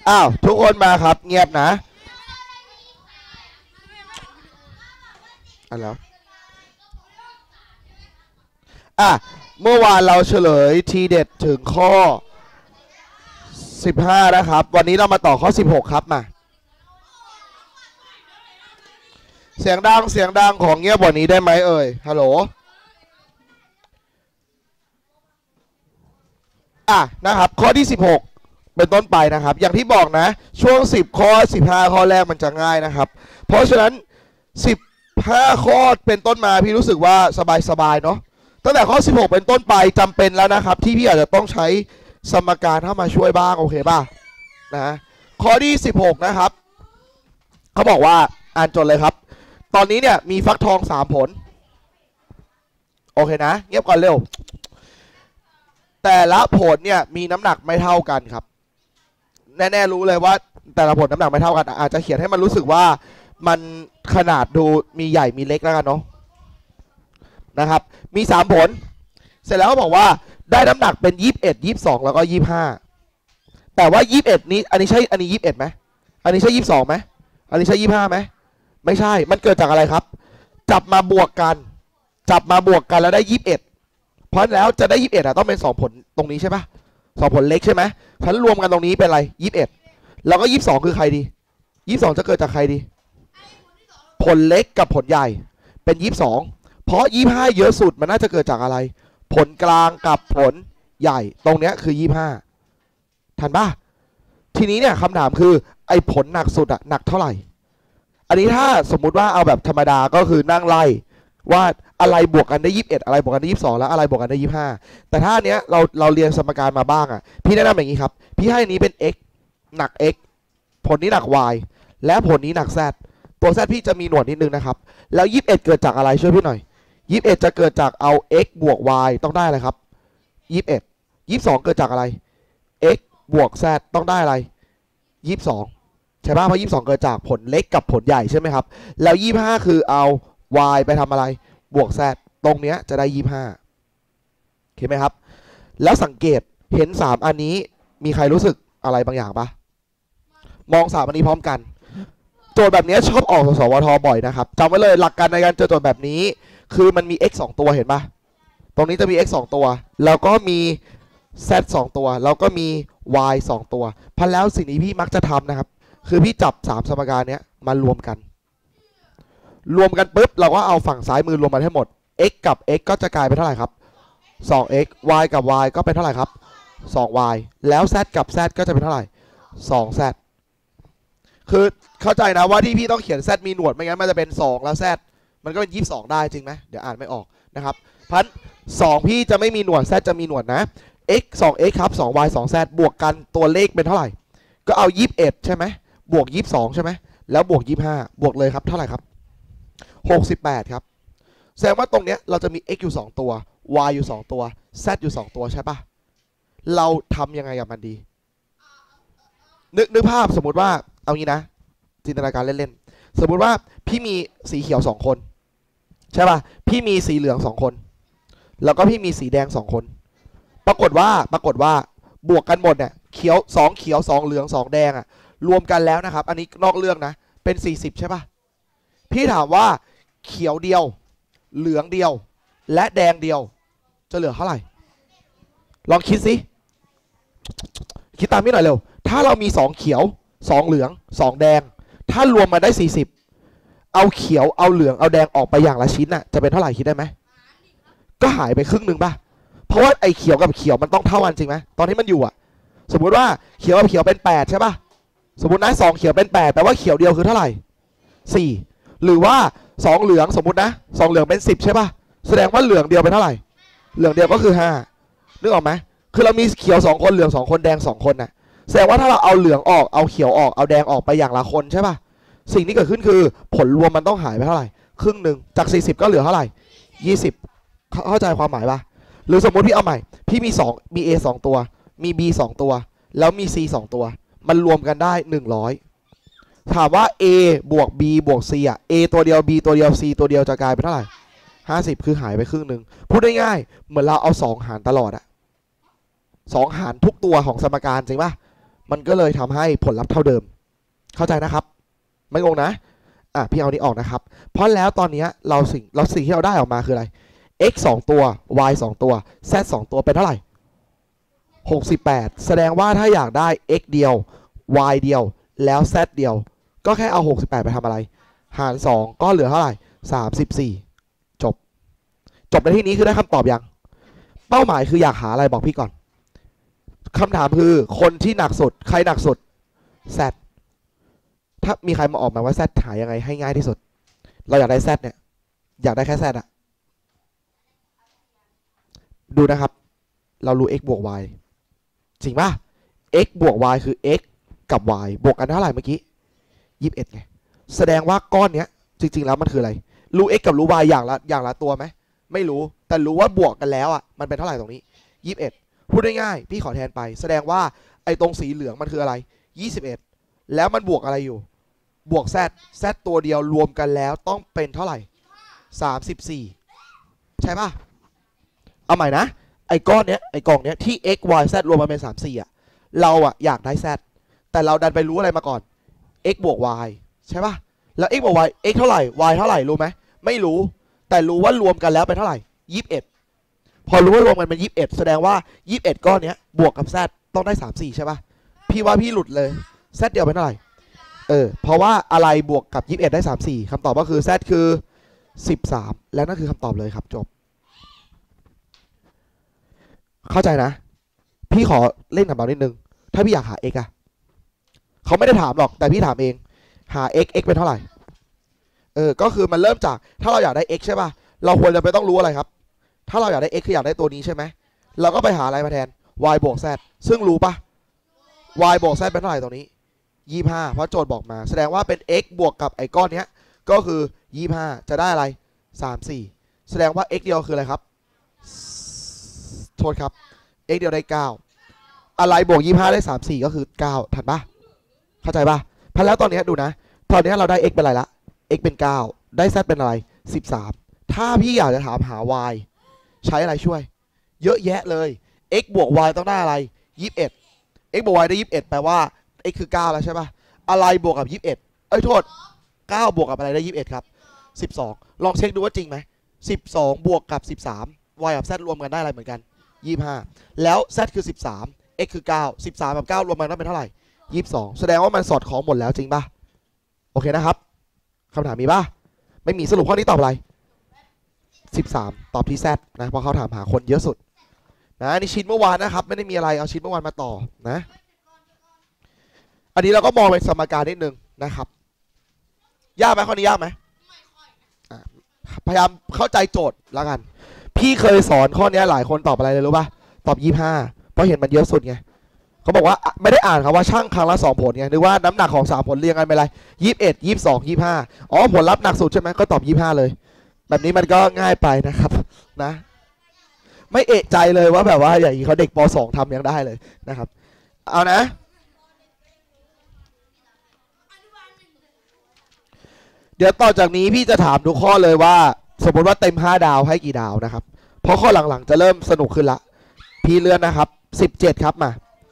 อ้าวทุกคนมาครับเงียบนะแล้วเมื่อวานเราเฉลยทีเด็ดถึงข้อ15นะครับวันนี้เรามาต่อข้อ16ครับมาเสียงดังของเงียบกว่านี้ได้ไหมเอ่ยฮัลโหลนะครับข้อที่16เป็นต้นไปนะครับอย่างที่บอกนะช่วง10ข้อ15ข้อแรกมันจะง่ายนะครับเพราะฉะนั้น15ข้อเป็นต้นมาพี่รู้สึกว่าสบายเนาะตั้งแต่ข้อ16เป็นต้นไปจำเป็นแล้วนะครับที่พี่อาจจะต้องใช้สมการเข้ามาช่วยบ้างโอเคป่ะนะข้อที่16นะครับเขาบอกว่าอ่านจดเลยครับตอนนี้เนี่ยมีฟักทอง3ผลโอเคนะเงียบก่อนเร็วแต่ละผลเนี่ยมีน้ำหนักไม่เท่ากันครับแน่ๆรู้เลยว่าแต่ละผลน้ำหนักไม่เท่ากันอาจจะเขียนให้มันรู้สึกว่ามันขนาดดูมีใหญ่มีเล็กแล้วกันเนาะนะครับมี3ผลเสร็จแล้วเขาบอกว่าได้น้ำหนักเป็น21 22แล้วก็25แต่ว่า21นี้อันนี้ใช่อันนี้21ไหมอันนี้ใช่22ไหมอันนี้ใช่25ไหมไม่ใช่มันเกิดจากอะไรครับจับมาบวกกันแล้วได้21เพราะแล้วจะได้21ต้องเป็น2ผลตรงนี้ใช่ปะ2ผลเล็กใช่ไหมฉันรวมกันตรงนี้เป็นอะไร21แล้วก็22คือใครดี22จะเกิดจากใครดีผลเล็กกับผลใหญ่เป็น22เพราะ25เยอะสุดมันน่าจะเกิดจากอะไรผลกลางกับผลใหญ่ตรงเนี้ยคือ25ทันป่ะทีนี้เนี่ยคำถามคือไอ้ผลหนักสุดอะหนักเท่าไหร่อันนี้ถ้าสมมุติว่าเอาแบบธรรมดาก็คือนั่งไล่ว่าอะไรบวกกันได้21อะไรบวกกันได้22แล้วอะไรบวกกันได้25แต่ถ้าเนี้ยเราเรียนสมการมาบ้างอะพี่แนะนำอย่างนี้ครับพี่ให้นี้เป็น x หนัก x ผลนี้หนัก y และผลนี้หนัก z ตัว z พี่จะมีหนวดนิดนึงนะครับแล้ว21เกิดจากอะไรช่วยพี่หน่อย21จะเกิดจากเอา x บวก y ต้องได้อะไรครับ22เกิดจากอะไร x บวก z ต้องได้อะไร22ใช่ป่ะเพราะ22เกิดจากผลเล็กกับผลใหญ่ใช่ไหมครับแล้ว25คือเอา y ไปทำอะไรบวก z ตรงเนี้ยจะได้25โอเคไหมครับแล้วสังเกตเห็น3อันนี้มีใครรู้สึกอะไรบางอย่างปะมอง3อันนี้พร้อมกันโจทย์แบบนี้ชอบออกสวทบ่อยนะครับจำไว้เลยหลักการในการเจอโจทย์แบบนี้คือมันมี x 2ตัวเห็นปะตรงนี้จะมี x 2ตัวแล้วก็มี z 2ตัวแล้วก็มี y 2ตัวพันแล้วสิ่งนี้พี่มักจะทำนะครับคือพี่จับ3สมการนี้มารวมกันปุ๊บเราก็เอาฝั่งซ้ายมือรวมมาให้หมด x กับ x ก็จะกลายเป็นเท่าไหร่ครับ 2x y กับ y ก็เป็นเท่าไหร่ครับ 2y แล้ว z กับ z ก็จะเป็นเท่าไหร่ 2z คือเข้าใจนะว่าที่พี่ต้องเขียน z มีหนวดไม่งั้นมันจะเป็น2แล้ว z มันก็เป็น22ได้จริงไหมเดี๋ยวอ่านไม่ออกนะครับพัน2พี่จะไม่มีหนวด z จะมีหนวดนะ x 2x ครับ 2y 2z บวกกันตัวเลขเป็นเท่าไหร่ก็เอา21ใช่ไหมบวก22ใช่ไหมแล้วบวก25บวกเลยครับเท่าไหร่ครับ68ครับแสดงว่าตรงเนี้ยเราจะมี x อยู่2ตัว y อยู่2ตัว z อยู่2ตัวใช่ปะเราทำยังไงกับมันดีนึกภาพสมมุติว่าเอางี้นะจินตนาการเล่นๆสมมุติว่าพี่มีสีเขียว2คนใช่ปะพี่มีสีเหลือง2คนแล้วก็พี่มีสีแดง2คนปรากฏว่าบวกกันหมดเนี่ยเขียว2เหลือง2แดงอะรวมกันแล้วนะครับอันนี้นอกเรื่องนะเป็น40ใช่ปะพี่ถามว่าเขียวเดียวเหลืองเดียวและแดงเดียวจะเหลือเท่าไหร่ลองคิดสิคิดตามพี่หน่อยเร็วถ้าเรามี2เขียว2เหลือง2แดงถ้ารวมมาได้40เอาเขียวเอาเหลืองเอาแดงออกไปอย่างละชิ้นน่ะจะเป็นเท่าไหร่คิดได้ไหมก็หายไปครึ่งหนึ่งป่ะเพราะว่าไอ้เขียวกับเขียวมันต้องเท่ากันจริงไหมตอนที่มันอยู่อ่ะสมมุติว่าเขียวกับเขียวเป็น8ใช่ป่ะสมมุตินะ2เขียวเป็น8แปลว่าเขียวเดียวคือเท่าไหร่4หรือว่า2เหลืองสมมุตินะ2เหลืองเป็น10ใช่ป่ะแสดงว่าเหลืองเดียวเป็นเท่าไหร่เหลืองเดียวก็คือ5นึกออกไหมคือเรามีเขียว2คนเหลือง2คนแดง2คนน่ะแสดงว่าถ้าเราเอาเหลืองออกเอาเขียวออกเอาแดงออกไปอย่างละคนใช่ป่ะสิ่งที่เกิดขึ้นคือผลรวมมันต้องหายไปเท่าไหร่ครึ่งหนึ่งจาก40ก็เหลือเท่าไหร่20เข้าใจความหมายป่ะหรือสมมุติพี่เอาใหม่พี่มี A 2ตัวมี B 2ตัวแล้วมี C 2ตัวมันรวมกันได้100ถามว่า A บวก B บวก C อ่ะ A ตัวเดียว B ตัวเดียว C ตัวเดียวจะกลายเป็นเท่าไหร่50คือหายไปครึ่งหนึ่งพูดได้ง่ายเหมือนเราเอา2หารตลอดอะ2หารทุกตัวของสมการจริงป่ะมันก็เลยทำให้ผลลัพธ์เท่าเดิมเข้าใจนะครับไม่งงนะพี่เอานี้ออกนะครับเพราะแล้วตอนนี้สิ่งที่เราได้ออกมาคืออะไร x 2ตัว y 2ตัว z 2ตัวเป็นเท่าไหร่68แสดงว่าถ้าอยากได้ x เดียว y เดียวแล้ว z เดียวก็แค่เอา68ไปทำอะไรหาร2ก็เหลือเท่าไหร่34จบในที่นี้คือได้คำตอบยังเป้าหมายคืออยากหาอะไรบอกพี่ก่อนคำถามคือคนที่หนักสุดใครหนักสุด z ถ้ามีใครมาออกมาว่า z หายังไงให้ง่ายที่สุดเราอยากได้ z เนี่ยอยากได้แค่ z อะดูนะครับเรารู้ x บวก y จริงป่ะ x บวก y คือ x กับ y บวกกันเท่าไหร่เมื่อกี้21ไงแสดงว่าก้อนเนี้ยจริงๆแล้วมันคืออะไรรู้ x กับรู้ y อย่างละตัวไหมไม่รู้แต่รู้ว่าบวกกันแล้วอ่ะมันเป็นเท่าไหร่ตรงนี้21พูดง่ายๆพี่ขอแทนไปแสดงว่าไอ้ตรงสีเหลืองมันคืออะไร21แล้วมันบวกอะไรอยู่บวก z ตัวเดียวรวมกันแล้วต้องเป็นเท่าไหร่34ใช่ป่ะเอาใหม่นะไอ้ก้อนเนี้ยไอ้กล่องเนี้ยที่ x y z รวมมาเป็น34อ่ะเราอ่ะอยากได้ z แต่เราดันไปรู้อะไรมาก่อน x บวก y ใช่ป่ะแล้ว x บวก y x เท่าไหร่ y เท่าไหร่รู้ไหมไม่รู้แต่รู้ว่ารวมกันแล้วเป็นเท่าไหร่21พอรู้ว่ารวมกันเป็น21แสดงว่า21ก้อนเนี้ยบวกกับ z ต้องได้34ใช่ป่ะพี่ว่าพี่หลุดเลย z เดียวเป็นเท่าไหร่เพราะว่าอะไรบวกกับ21ได้34คำตอบก็คือ z คือ13และนั่นคือคำตอบเลยครับจบเข้าใจนะพี่ขอเล่นกับเรานิดนึงถ้าพี่อยากหา x อะเขาไม่ได้ถามหรอกแต่พี่ถามเองหา x เป็นเท่าไหร่ก็คือมันเริ่มจากถ้าเราอยากได้ x ใช่ป่ะเราควรจะไปต้องรู้อะไรครับถ้าเราอยากได้ x คืออยากได้ตัวนี้ใช่ไหมเราก็ไปหาอะไรมาแทน y บวก z ซึ่งรู้ป่ะ y บวก z เป็นเท่าไหร่ตรงนี้25เพราะโจทย์บอกมาแสดงว่าเป็น x บวกกับไอ้ก้อนเนี้ยก็คือ25จะได้อะไร34แสดงว่า x เดียวคืออะไรครับโทษครับ x เดียวได้9อะไรบวก25ได้34ก็คือ9ทันป่ะเข้าใจป่ะเพราะแล้วตอนนี้ดูนะตอนนี้เราได้ x เป็นอะไรละ x เป็น9ได้ z เป็นอะไร13ถ้าพี่อยากจะถามหา y ใช้อะไรช่วยเยอะแยะเลย x บวก y ต้องได้อะไร21 x บวก y ได้21แปลว่า x คือ9แล้วใช่ป่ะอะไรบวกกับ21โทษ9บวกกับอะไรได้21ครับ12ลองเช็คดูว่าจริงไหม12บวกกับ13 y กับ z รวมกันได้อะไรเหมือนกัน25แล้ว z คือ13 x คือ9 13กับ9รวมกันต้องเป็นเท่าไหร่22แสดงว่ามันสอดคล้องหมดแล้วจริงป่ะโอเคนะครับคำถามมีป่ะไม่มีสรุปข้อนี้ตอบอะไร13ตอบที่ z นะเพราะเขาถามหาคนเยอะสุดนะนี่ชิ้นเมื่อวานนะครับไม่ได้มีอะไรเอาชิ้นเมื่อวานมาต่อนะอันนี้เราก็มองเป็นสมการนิดนึงนะครับยากไหมข้อนี้ยากไหมพยายามเข้าใจโจทย์แล้วกันพี่เคยสอนข้อนี้หลายคนตอบอะไรเลยรู้ป่ะตอบ25เพราะเห็นมันเยอะสุดไงเขาบอกว่าไม่ได้อ่านครับว่าช่างครั้งละ2ผลไงหรือว่าน้ำหนักของ3ผลเรียงกันไปอะไร21 22 25ผลลัพธ์หนักสุดใช่ไหมก็ตอบ25เลยแบบนี้มันก็ง่ายไปนะครับนะไม่เอะใจเลยว่าแบบว่าอย่างนี้เขาเด็กป .2 ทำยังได้เลยนะครับเอานะเดี๋ยวต่อจากนี้พี่จะถามทุกข้อเลยว่าสมมติว่าเต็ม5ดาวให้กี่ดาวนะครับเพราะข้อหลังๆจะเริ่มสนุกขึ้นละพี่เลื่อนนะครับ17ครับมา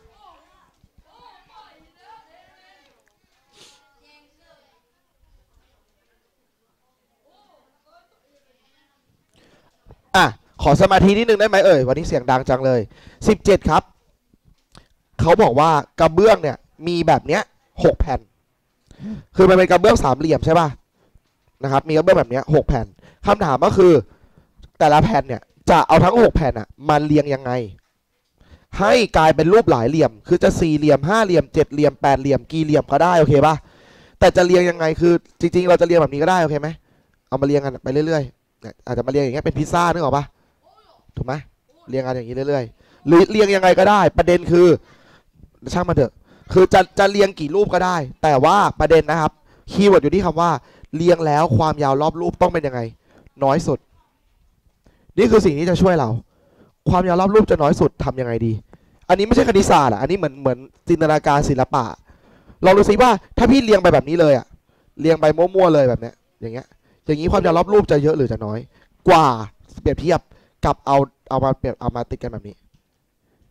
ขอสมาธินิดนึงได้ไหมวันนี้เสียงดังจังเลย17ครับเขาบอกว่ากระเบื้องเนี่ยมีแบบเนี้ย6แผ่นคือมันเป็นกระเบื้องสามเหลี่ยมใช่ป่ะนะครับมีกระเบื้องแบบเนี้ย6แผ่นคำถามก็คือแต่ละแผ่นเนี่ยจะเอาทั้ง6แผ่นมาเรียงยังไงให้กลายเป็นรูปหลายเหลี่ยมคือจะ4เหลี่ยม5เหลี่ยม7เหลี่ยม8เหลี่ยมกี่เหลี่ยมก็ได้โอเคป่ะแต่จะเรียงยังไงคือจริงๆเราจะเรียงแบบนี้ก็ได้โอเคไหมเอามาเรียงกันไปเรื่อยๆอาจจะมาเรียงอย่างเงี้ยเป็นพิซซ่านึกออกป่ะถูกไหมเรียงกันอย่างนี้เรื่อยๆหรือเรียงยังไงก็ได้ประเด็นคือช่างมันเถอะคือจะเรียงกี่รูปก็ได้แต่ว่าประเด็นนะครับคีย์เวิร์ดอยู่ที่คำว่าเรียงแล้วความยาวรอบรูปต้องเป็นยังไงน้อยสุดนี่คือสิ่งที่จะช่วยเราความยาวรอบรูปจะน้อยสุดทำยังไงดีอันนี้ไม่ใช่คณิตศาสตร์อันนี้เหมือนจินตนาการศิลปะลองดูสิว่าถ้าพี่เรียงไปแบบนี้เลยเรียงไปมั่วๆเลยแบบเนี้ยอย่างนี้ความยาวรอบรูปจะเยอะหรือจะน้อยกว่าเปรียบเทียบกับเอามาติดกันแบบนี้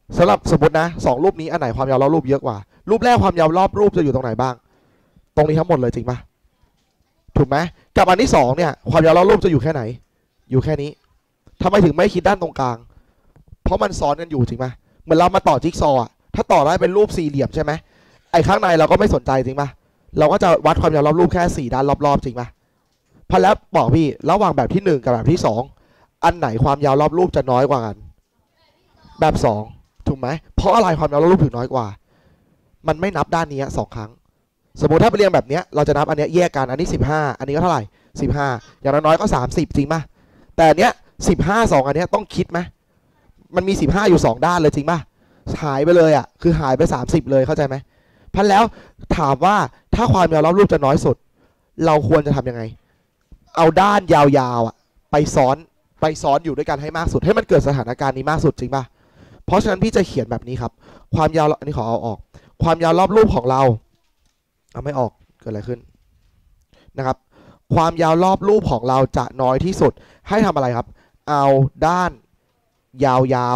สำหรับสมมตินะ2รูปนี้อันไหนความยาวรอบรูปเยอะกว่ารูปแรกความยาวรอบรูปจะอยู่ตรงไหนบ้างตรงนี้ทั้งหมดเลยจริงปะถูกไหมกับอันที่2เนี่ยความยาวรอบรูปจะอยู่แค่ไหนอยู่แค่นี้ทำไมถึงไม่คิดด้านตรงกลางเพราะมันซ้อนกันอยู่จริงปะเหมือนเรามาต่อจิ๊กซอว์ถ้าต่อได้เป็นรูปสี่เหลี่ยมใช่ไหมไอ้ข้างในเราก็ไม่สนใจจริงปะเราก็จะวัดความยาวรอบรูปแค่4ด้านรอบๆจริงปะพอแล้วบอกพี่ระหว่างแบบที่1กับแบบที่2อันไหนความยาวรอบรูปจะน้อยกว่ากันแบบ2ถูกไหมเพราะอะไรความยาวรอบรูปถึงน้อยกว่ามันไม่นับด้านนี้2ครั้งสมมติถ้าไปเรียงแบบนี้เราจะนับอันนี้แยกกันอันนี้15อันนี้ก็เท่าไหร่15อย่างน้อยๆก็30จริงปะแต่เนี้ย15 2อันนี้ต้องคิดไหมมันมี15อยู่2ด้านเลยจริงปะหายไปเลยคือหายไป30เลยเข้าใจไหมพันแล้วถามว่าถ้าความยาวรอบรูปจะน้อยสุดเราควรจะทำยังไงเอาด้านยาวๆไปซ้อนอยู่ด้วยกันให้มากสุดให้มันเกิดสถานการณ์นี้มากสุดจริงปะเพราะฉะนั้นพี่จะเขียนแบบนี้ครับความยาวอันนี้ขอเอาออกความยาวรอบรูปของเราเอาไม่ออกเกิดอะไรขึ้นนะครับความยาวรอบรูปของเราจะน้อยที่สุดให้ทำอะไรครับเอาด้านยาว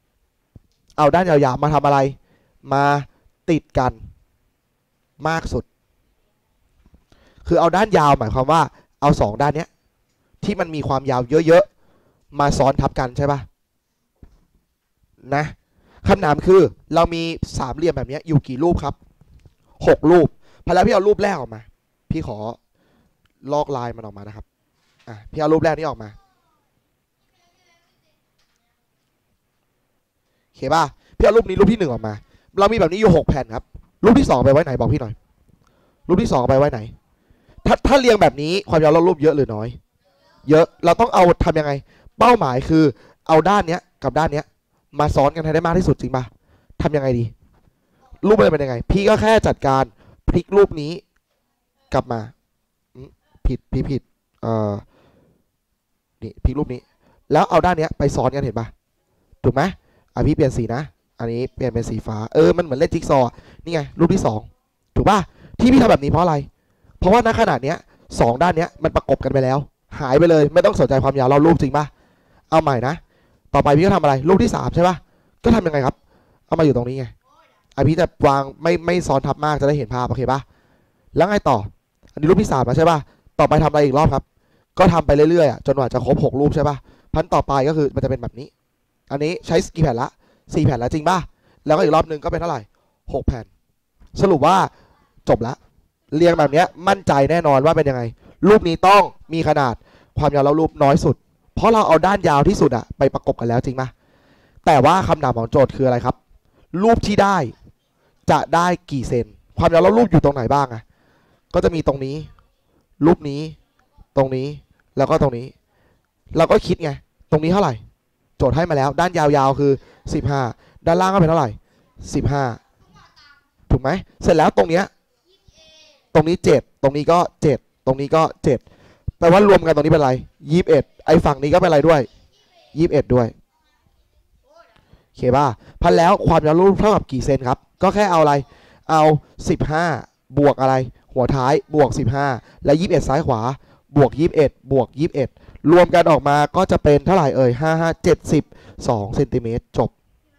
ๆมาทำอะไรมาติดกันมากสุดคือเอาด้านยาวหมายความว่าเอา2ด้านเนี้ยที่มันมีความยาวเยอะๆมาซ้อนทับกันใช่ปะนะคำถามคือเรามีสามเหลี่ยมแบบนี้อยู่กี่รูปครับ6รูปพอแล้วพี่เอารูปแรกออกมาพี่ขอลอกลายมันออกมานะครับพี่เอารูปแรกนี้ออกมาโอเคป่ะพี่เอารูปนี้รูปที่1ออกมาเรามีแบบนี้อยู่6แผ่นครับรูปที่2ไปไว้ไหนบอกพี่หน่อยรูปที่2ไปไว้ไหนถ้าเรียงแบบนี้ความยาวรอบรูปเยอะหรือน้อยเยอะเราต้องเอาทำยังไงเป้าหมายคือเอาด้านเนี้ยกับด้านเนี้ยมาซ้อนกันให้ได้มากที่สุดจริงป่ะทำยังไงดีรูปมันเป็นยังไงพี่ก็แค่จัดการพลิกรูปนี้กลับมาผิดนี่พลิกรูปนี้แล้วเอาด้านเนี้ยไปซ้อนกันเห็นป่ะถูกไหมพี่เปลี่ยนสีนะอันนี้เปลี่ยนเป็นสีฟ้ามันเหมือนเล่นจิ๊กซอว์นี่ไงรูปที่2ถูกป่ะที่พี่ทำแบบนี้เพราะอะไรเพราะว่าณขณะเนี้ย2ด้านเนี้ยมันประกบกันไปแล้วหายไปเลยไม่ต้องสนใจความยาวรอบรูปจริงป่ะเอาใหม่นะต่อไปพี่ก็ทำอะไรรูปที่3ใช่ป่ะก็ทำยังไงครับเอามาอยู่ตรงนี้ไงพี่จะวางไม่ซ้อนทับมากจะได้เห็นภาพโอเคป่ะแล้วไงต่ออันนี้รูปที่3แล้วใช่ป่ะต่อไปทำอะไรอีกรอบครับก็ทำไปเรื่อยๆจนกว่าจะครบ6รูปใช่ป่ะพันต่อไปก็คือมันจะเป็นแบบนี้อันนี้ใช้กี่แผ่นละ4แผ่นแล้วจริงป่ะแล้วก็อีกรอบนึงก็เป็นเท่าไหร่6แผ่นสรุปว่าจบละเรียงแบบนี้มั่นใจแน่นอนว่าเป็นยังไงรูปนี้ต้องมีขนาดความยาวแล้วรูปน้อยสุดเพราะเราเอาด้านยาวที่สุดไปประกบกันแล้วจริงป่ะแต่ว่าคำถามของโจทย์คืออะไรครับรูปที่ได้จะได้กี่เซนความยาวแล้วรูปอยู่ตรงไหนบ้างก็จะมีตรงนี้รูปนี้ตรงนี้แล้วก็ตรงนี้เราก็คิดไงตรงนี้เท่าไหร่โจทย์ให้มาแล้วด้านยาวๆคือ15ด้านล่างก็เป็นเท่าไหร่15ถูกไหมเสร็จแล้วตรงนี้7ตรงนี้ก็7ตรงนี้ก็7แปลว่ารวมกันตรงนี้เป็นอะไร21ไอ้ฝั่งนี้ก็เป็นอะไรด้วย21ด้วยโอเคป่ะพันแล้วความยาวรูปเท่ากับกี่เซนครับก็แค่เอาอะไรเอา15บวกอะไรหัวท้ายบวก15และ21ซ้ายขวาบวก21บวก21รวมกันออกมาก็จะเป็นเท่าไหร่72เซนติเมตรจบ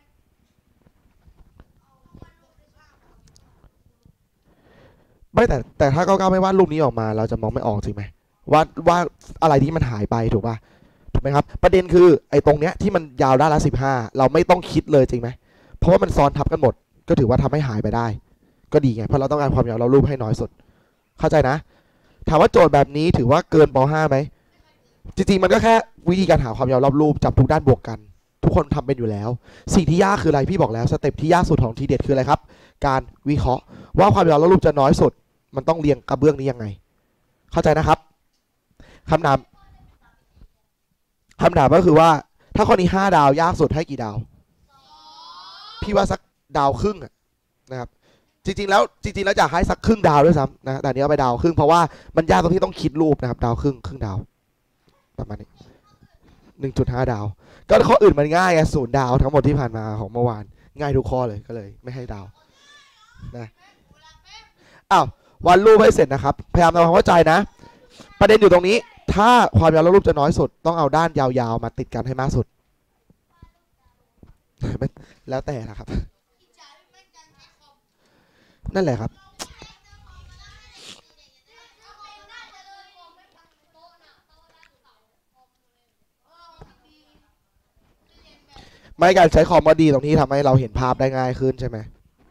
ไม่แต่ถ้า99ไม่วาดรูปนี้ออกมาเราจะมองไม่ออกจริงไหมว่าอะไรที่มันหายไปถูกป่ะถูกไหมครับประเด็นคือไอ้ตรงเนี้ยที่มันยาวด้านละ15เราไม่ต้องคิดเลยจริงไหมเพราะว่ามันซ้อนทับกันหมดก็ถือว่าทำให้หายไปได้ก็ดีไงเพราะเราต้องการความยาวเรารูปให้น้อยสุดเข้าใจนะถามว่าโจทย์แบบนี้ถือว่าเกินป .5 ไหมจริงๆมันก็แค่วิธีการหาความยาวรอบรูปจับทุกด้านบวกกันทุกคนทำเป็นอยู่แล้วสิ่งที่ยากคืออะไรพี่บอกแล้วสเต็ปที่ยากสุดของทีเด็ดคืออะไรครับการวิเคราะห์ว่าความยาวรอบรูปจะน้อยสุดมันต้องเรียงกระเบื้องนี้ยังไงเข้าใจนะครับคำถามก็คือว่าถ้าข้อนี้5ดาวยากสุดให้กี่ดาวพี่ว่าสักดาวครึ่งนะครับจริงๆแล้วอยากให้สักครึ่งดาวด้วยซ้ำนะแต่นี้เอาไปดาวครึ่งเพราะว่ามันยากตรงที่ต้องคิดรูปนะครับดาวครึ่งดาวประมาณนี้ 1.5 ดาวก็ข้ออื่นมันง่าย0 ดาวทั้งหมดที่ผ่านมาของเมื่อวานง่ายทุกข้อเลยก็เลยไม่ให้ดาวนะวาดรูปให้เสร็จนะครับพยายามทำความเข้าใจนะประเด็นอยู่ตรงนี้ถ้าความยาวรูปจะน้อยสุดต้องเอาด้านยาวๆมาติดกันให้มากสุดแล้วแต่นะครับนั่นแหละครับไม่การใช้คอมก็ดีตรงที่ทำให้เราเห็นภาพได้ง่ายขึ้นใช่ไหม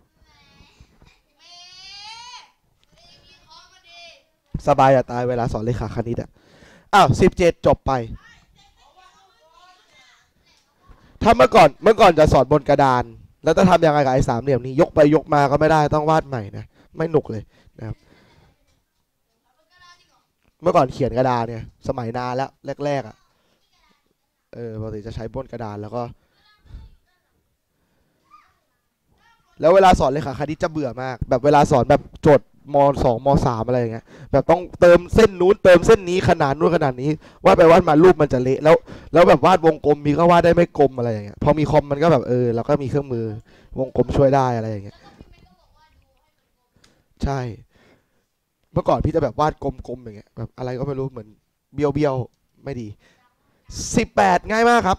สบายจะตายเวลาสอนเลขาคณิตอ่ะอ้าว17จบไปถ้าเมื่อก่อนจะสอนบนกระดานแล้วจะทำยังไงกับไอ้สามเหลี่ยมนี้ยกไปยกมาก็ไม่ได้ต้องวาดใหม่นะไม่หนุกเลยนะครับเมื่อก่อนเขียนกระดานเนี่ยสมัยนานแล้วแรกๆอ่ะปกติจะใช้บนกระดานแล้วเวลาสอนเลขาคณิตจะเบื่อมากแบบเวลาสอนแบบโจทย์ม.2 ม.3อะไรอย่างเงี้ยแบบต้องเติมเส้นนู้นเติมเส้นนี้ขนาดนู้นขนาดนี้วาดไปวาดมารูปมันจะเละแล้วแบบวาดวงกลมมีก็วาดได้ไม่กลมอะไรอย่างเงี้ยพอมีคอมมันก็แบบเราก็มีเครื่องมือวงกลมช่วยได้อะไรอย่างเงี้ยใช่เมื่อก่อนพี่จะแบบวาดกลมๆอย่างเงี้ยแบบอะไรก็ไม่รู้เหมือนเบี้ยวๆไม่ดี18ง่ายมากครับ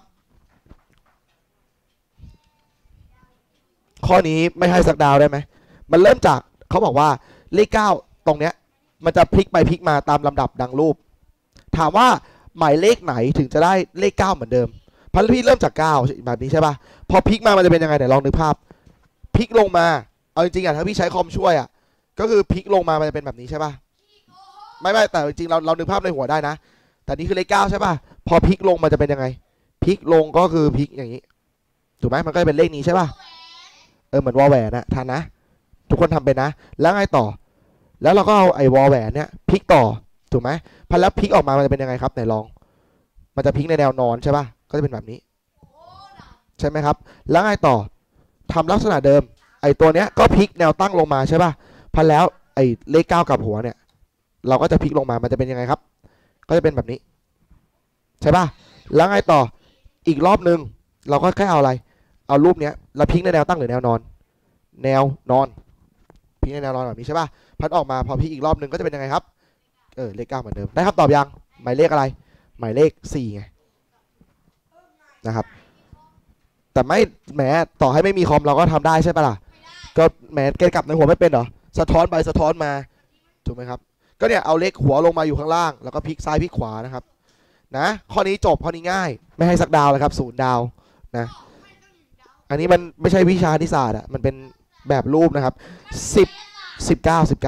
ข้อนี้ไม่ให้สักดาวได้ไหมมันเริ่มจากเขาบอกว่าเลข9ตรงเนี้ยมันจะพลิกไปพลิกมาตามลำดับดังรูปถามว่าหมายเลขไหนถึงจะได้เลข9เหมือนเดิมพันพี่เริ่มจาก9แบบนี้ใช่ป่ะพอพลิกมามันจะเป็นยังไงเดี๋ยวลองนึกภาพพลิกลงมาเอาจริงๆถ้าพี่ใช้คอมช่วยก็คือพลิกลงมามันจะเป็นแบบนี้ใช่ป่ะไม่แต่จริงๆเรานึกภาพในหัวได้นะแต่นี่คือเลข9ใช่ป่ะพอพลิกลงมันจะเป็นยังไงพลิกลงก็คือพลิกอย่างนี้ถูกไหมมันก็จะเป็นเลขนี้ใช่ป่ะเหมือนวอลแหวนนะทันนะทุกคนทำเป็นนะแล้วไงต่อแล้วเราก็เอาไอ้วอลแหวนเนี่ยพลิกต่อถูกไหมพอแล้วพลิกออกมามันจะเป็นยังไงครับไหนลองมันจะพลิกในแนวนอนใช่ป่ะก็จะเป็นแบบนี้ใช่ไหมครับแล้วไงต่อทำลักษณะเดิมไอ้ตัวเนี้ยก็พลิกแนวตั้งลงมาใช่ป่ะพอแล้วไอ้เลข9กับหัวเนี่ยเราก็จะพลิกลงมามันจะเป็นยังไงครับก็จะเป็นแบบนี้ใช่ป่ะแล้วไงต่ออีกรอบนึงเราก็แค่เอาอะไรเอารูปเนี้ยเราพลิกในแนวตั้งหรือแนวนอนแนวนอนพลิกในแนวนอนแบบนี้ใช่ป่ะพัดออกมาพอพลิกอีกรอบนึงก็จะเป็นยังไงครับเลข9เหมือนเดิมได้ครับตอบยังหมายเลขอะไรหมายเลข4ไงนะครับแต่ไม่แหมต่อให้ไม่มีคอมเราก็ทำได้ใช่ป่ะล่ะก็แหมแกกลับในหัวไม่เป็นเหรอสะท้อนไปสะท้อนมาถูกไหมครับก็เนี่ยเอาเลขหัวลงมาอยู่ข้างล่างแล้วก็พลิกซ้ายพลิกขวานะครับนะข้อนี้จบข้อนี้ง่ายไม่ให้สักดาวเลยครับ0 ดาวนะอันนี้มันไม่ใช่วิชาคณิตศาสตร์มันเป็นแบบรูปนะครับ19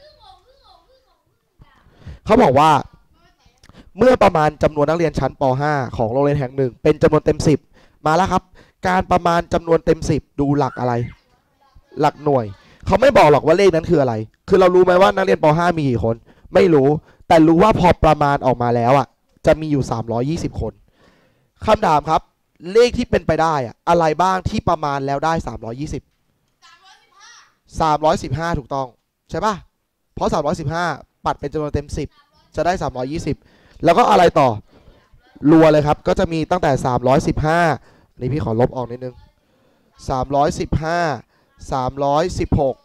เขาบอกว่าเมื่อประมาณจำนวนนักเรียนชั้นป .5 ของโรงเรียนแห่งหนึ่งเป็นจำนวนเต็ม10มาแล้วครับการประมาณจำนวนเต็ม10ดูหลักอะไรหลักหน่วยเขาไม่บอกหรอกว่าเลขนั้นคืออะไรคือเรารู้ไหมว่านักเรียนป .5 มีกี่คนไม่รู้แต่รู้ว่าพอประมาณออกมาแล้วจะมีอยู่320คนคำถามครับเลขที่เป็นไปได้อะไรบ้างที่ประมาณแล้วได้315ถูกต้องใช่ป่ะเพราะ315ปัดเป็นจำนวนเต็ม10จะได้320แล้วก็อะไรต่อรัวเลยครับก็จะมีตั้งแต่315นี่พี่ขอลบออกนิดนึง315 316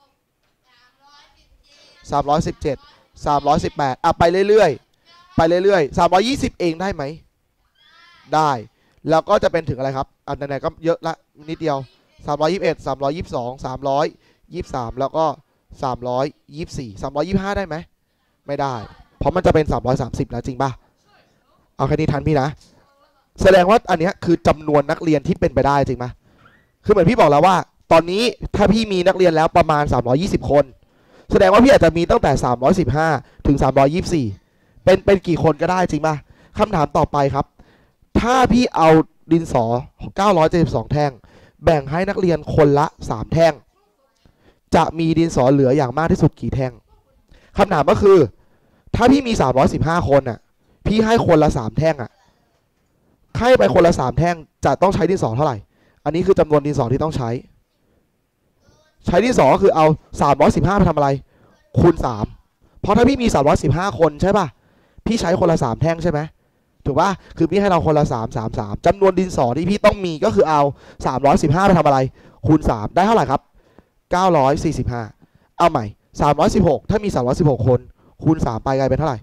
317 318ไปเรื่อยๆไปเรื่อยๆ320เองได้ไหมได้แล้วก็จะเป็นถึงอะไรครับไหนๆก็เยอะละนิดเดียว321 322 323แล้วก็324 325ได้ไหมไม่ได้เพราะมันจะเป็น330แล้วจริงป่ะเอาแค่นี้ทันพี่นะแสดงว่าอันนี้คือจำนวนนักเรียนที่เป็นไปได้จริงป่ะคือเหมือนพี่บอกแล้วว่าตอนนี้ถ้าพี่มีนักเรียนแล้วประมาณ320คนแสดงว่าพี่อาจจะมีตั้งแต่315ถึง324เป็นกี่คนก็ได้จริงป่ะคำถามต่อไปครับถ้าพี่เอาดินสอ972แท่งแบ่งให้นักเรียนคนละ3แท่งจะมีดินสอเหลืออย่างมากที่สุดกี่แท่งคำถามก็คือถ้าพี่มี315คนพี่ให้คนละ3แท่งให้ไปคนละ3แท่งจะต้องใช้ดินสอเท่าไหร่อันนี้คือจำนวนดินสอที่ต้องใช้ดินสอก็คือเอา315ไปทำอะไรคูณ3เพราะถ้าพี่มี315คนใช่ป่ะพี่ใช้คนละ3แท่งใช่ไหมถูกป่ะคือพี่ให้เราคนละ333จำนวนดินสอที่พี่ต้องมีก็คือเอา315ไปทำอะไรคูณ3ได้เท่าไหร่ครับ945เอาใหม่316ถ้ามี316คนคูณ3ไปกลายเป็นเท่าไหร่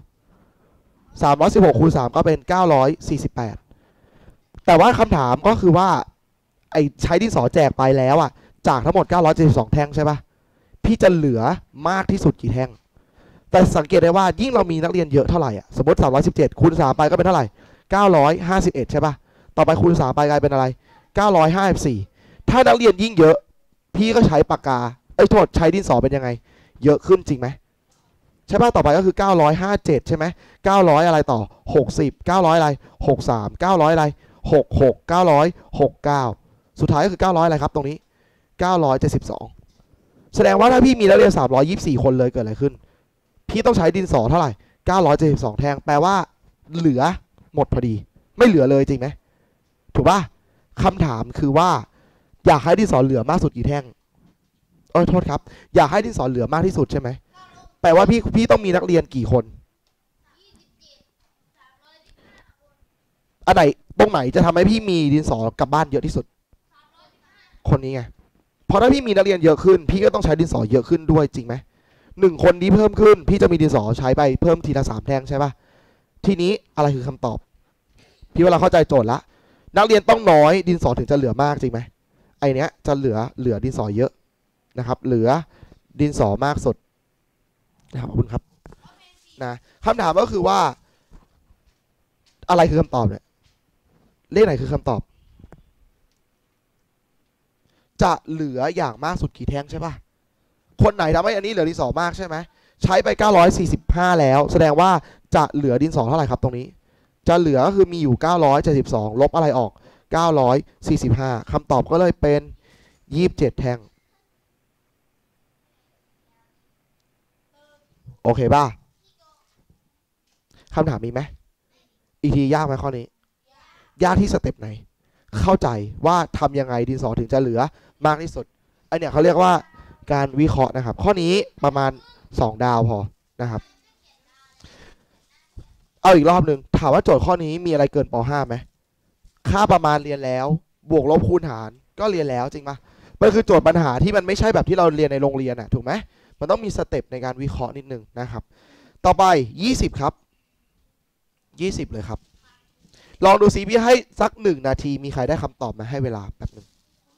316คูณ3ก็เป็น948แต่ว่าคำถามก็คือว่าไอใช้ดินสอแจกไปแล้วอ่ะจากทั้งหมด972แท่งใช่ปะพี่จะเหลือมากที่สุดกี่แท่งแต่สังเกตได้ว่ายิ่งเรามีนักเรียนเยอะเท่าไหร่อ่ะสมมติ317คูณ3ไปก็เป็นเท่าไหร่951ใช่ปะต่อไปคูณ3ไปกลายเป็นอะไร954ถ้านักเรียนยิ่งเยอะพี่ก็ใช้ปากกาโทษใช้ดินสอเป็นยังไงเยอะขึ้นจริงไหมใช่ป่ะต่อไปก็คือ957ใช่ไหม900อะไรต่อ60 900อะไร63 900อะไร66 969สุดท้ายก็คือ900อะไรครับตรงนี้972แสดงว่าถ้าพี่มีนักเรียน324คนเลยเกิดอะไรขึ้นพี่ต้องใช้ดินสอเท่าไหร่972แท่งแปลว่าเหลือหมดพอดีไม่เหลือเลยจริงไหมถูกป่ะคำถามคือว่าอยากให้ดินสอเหลือมากสุดกี่แท่งโทษครับอยากให้ดินสอเหลือมากที่สุดใช่ไหมแปลว่าพี่ต้องมีนักเรียนกี่คนอันไหนตรงไหนจะทำให้พี่มีดินสอกลับบ้านเยอะที่สุดคนนี้ไงเพราะถ้าพี่มีนักเรียนเยอะขึ้นพี่ก็ต้องใช้ดินสอเยอะขึ้นด้วยจริงไหม1 คนนี้เพิ่มขึ้นพี่จะมีดินสอใช้ไปเพิ่มทีละ3แท่งใช่ป่ะทีนี้อะไรคือคำตอบพี่ว่าเราเข้าใจโจทย์ละนักเรียนต้องน้อยดินสอถึงจะเหลือมากจริงไหมไอเนี้ยจะเหลือดินสอเยอะนะครับเหลือดินสอมากสุดนะครับขอบคุณครับนะคำถามก็คือว่าอะไรคือคำตอบเนี่ยเลขไหนคือคำตอบจะเหลืออย่างมากสุดกี่แท่งใช่ป่ะคนไหนทำให้อันนี้เหลือดินสอมากใช่ไหมใช้ไป945แล้วแสดงว่าจะเหลือดินสอเท่าไหร่ครับตรงนี้จะเหลือก็คือมีอยู่972ลบอะไรออก945คำตอบก็เลยเป็น27แท่งโอเคป่ะคำถามมีไหมอีกทียากไหมข้อนี้ยากที่สเต็ปไหนเข้าใจว่าทำยังไงดินสอถึงจะเหลือมากที่สุดไอเนี่ยเขาเรียกว่าการวิเคราะห์นะครับข้อนี้ประมาณ2 ดาวพอนะครับเอาอีกรอบหนึ่งถามว่าโจทย์ข้อนี้มีอะไรเกินป .5 ไหมค่าประมาณเรียนแล้วบวกลบคูณหารก็เรียนแล้วจริงปะมันคือโจทย์ปัญหาที่มันไม่ใช่แบบที่เราเรียนในโรงเรียนอะถูกไหมมันต้องมีสเต็ปในการวิเคราะห์นิดนึงนะครับต่อไป20ครับ20เลยครับลองดูซิพี่ให้สัก1 นาทีมีใครได้คำตอบมาให้เวลาแป๊บนึง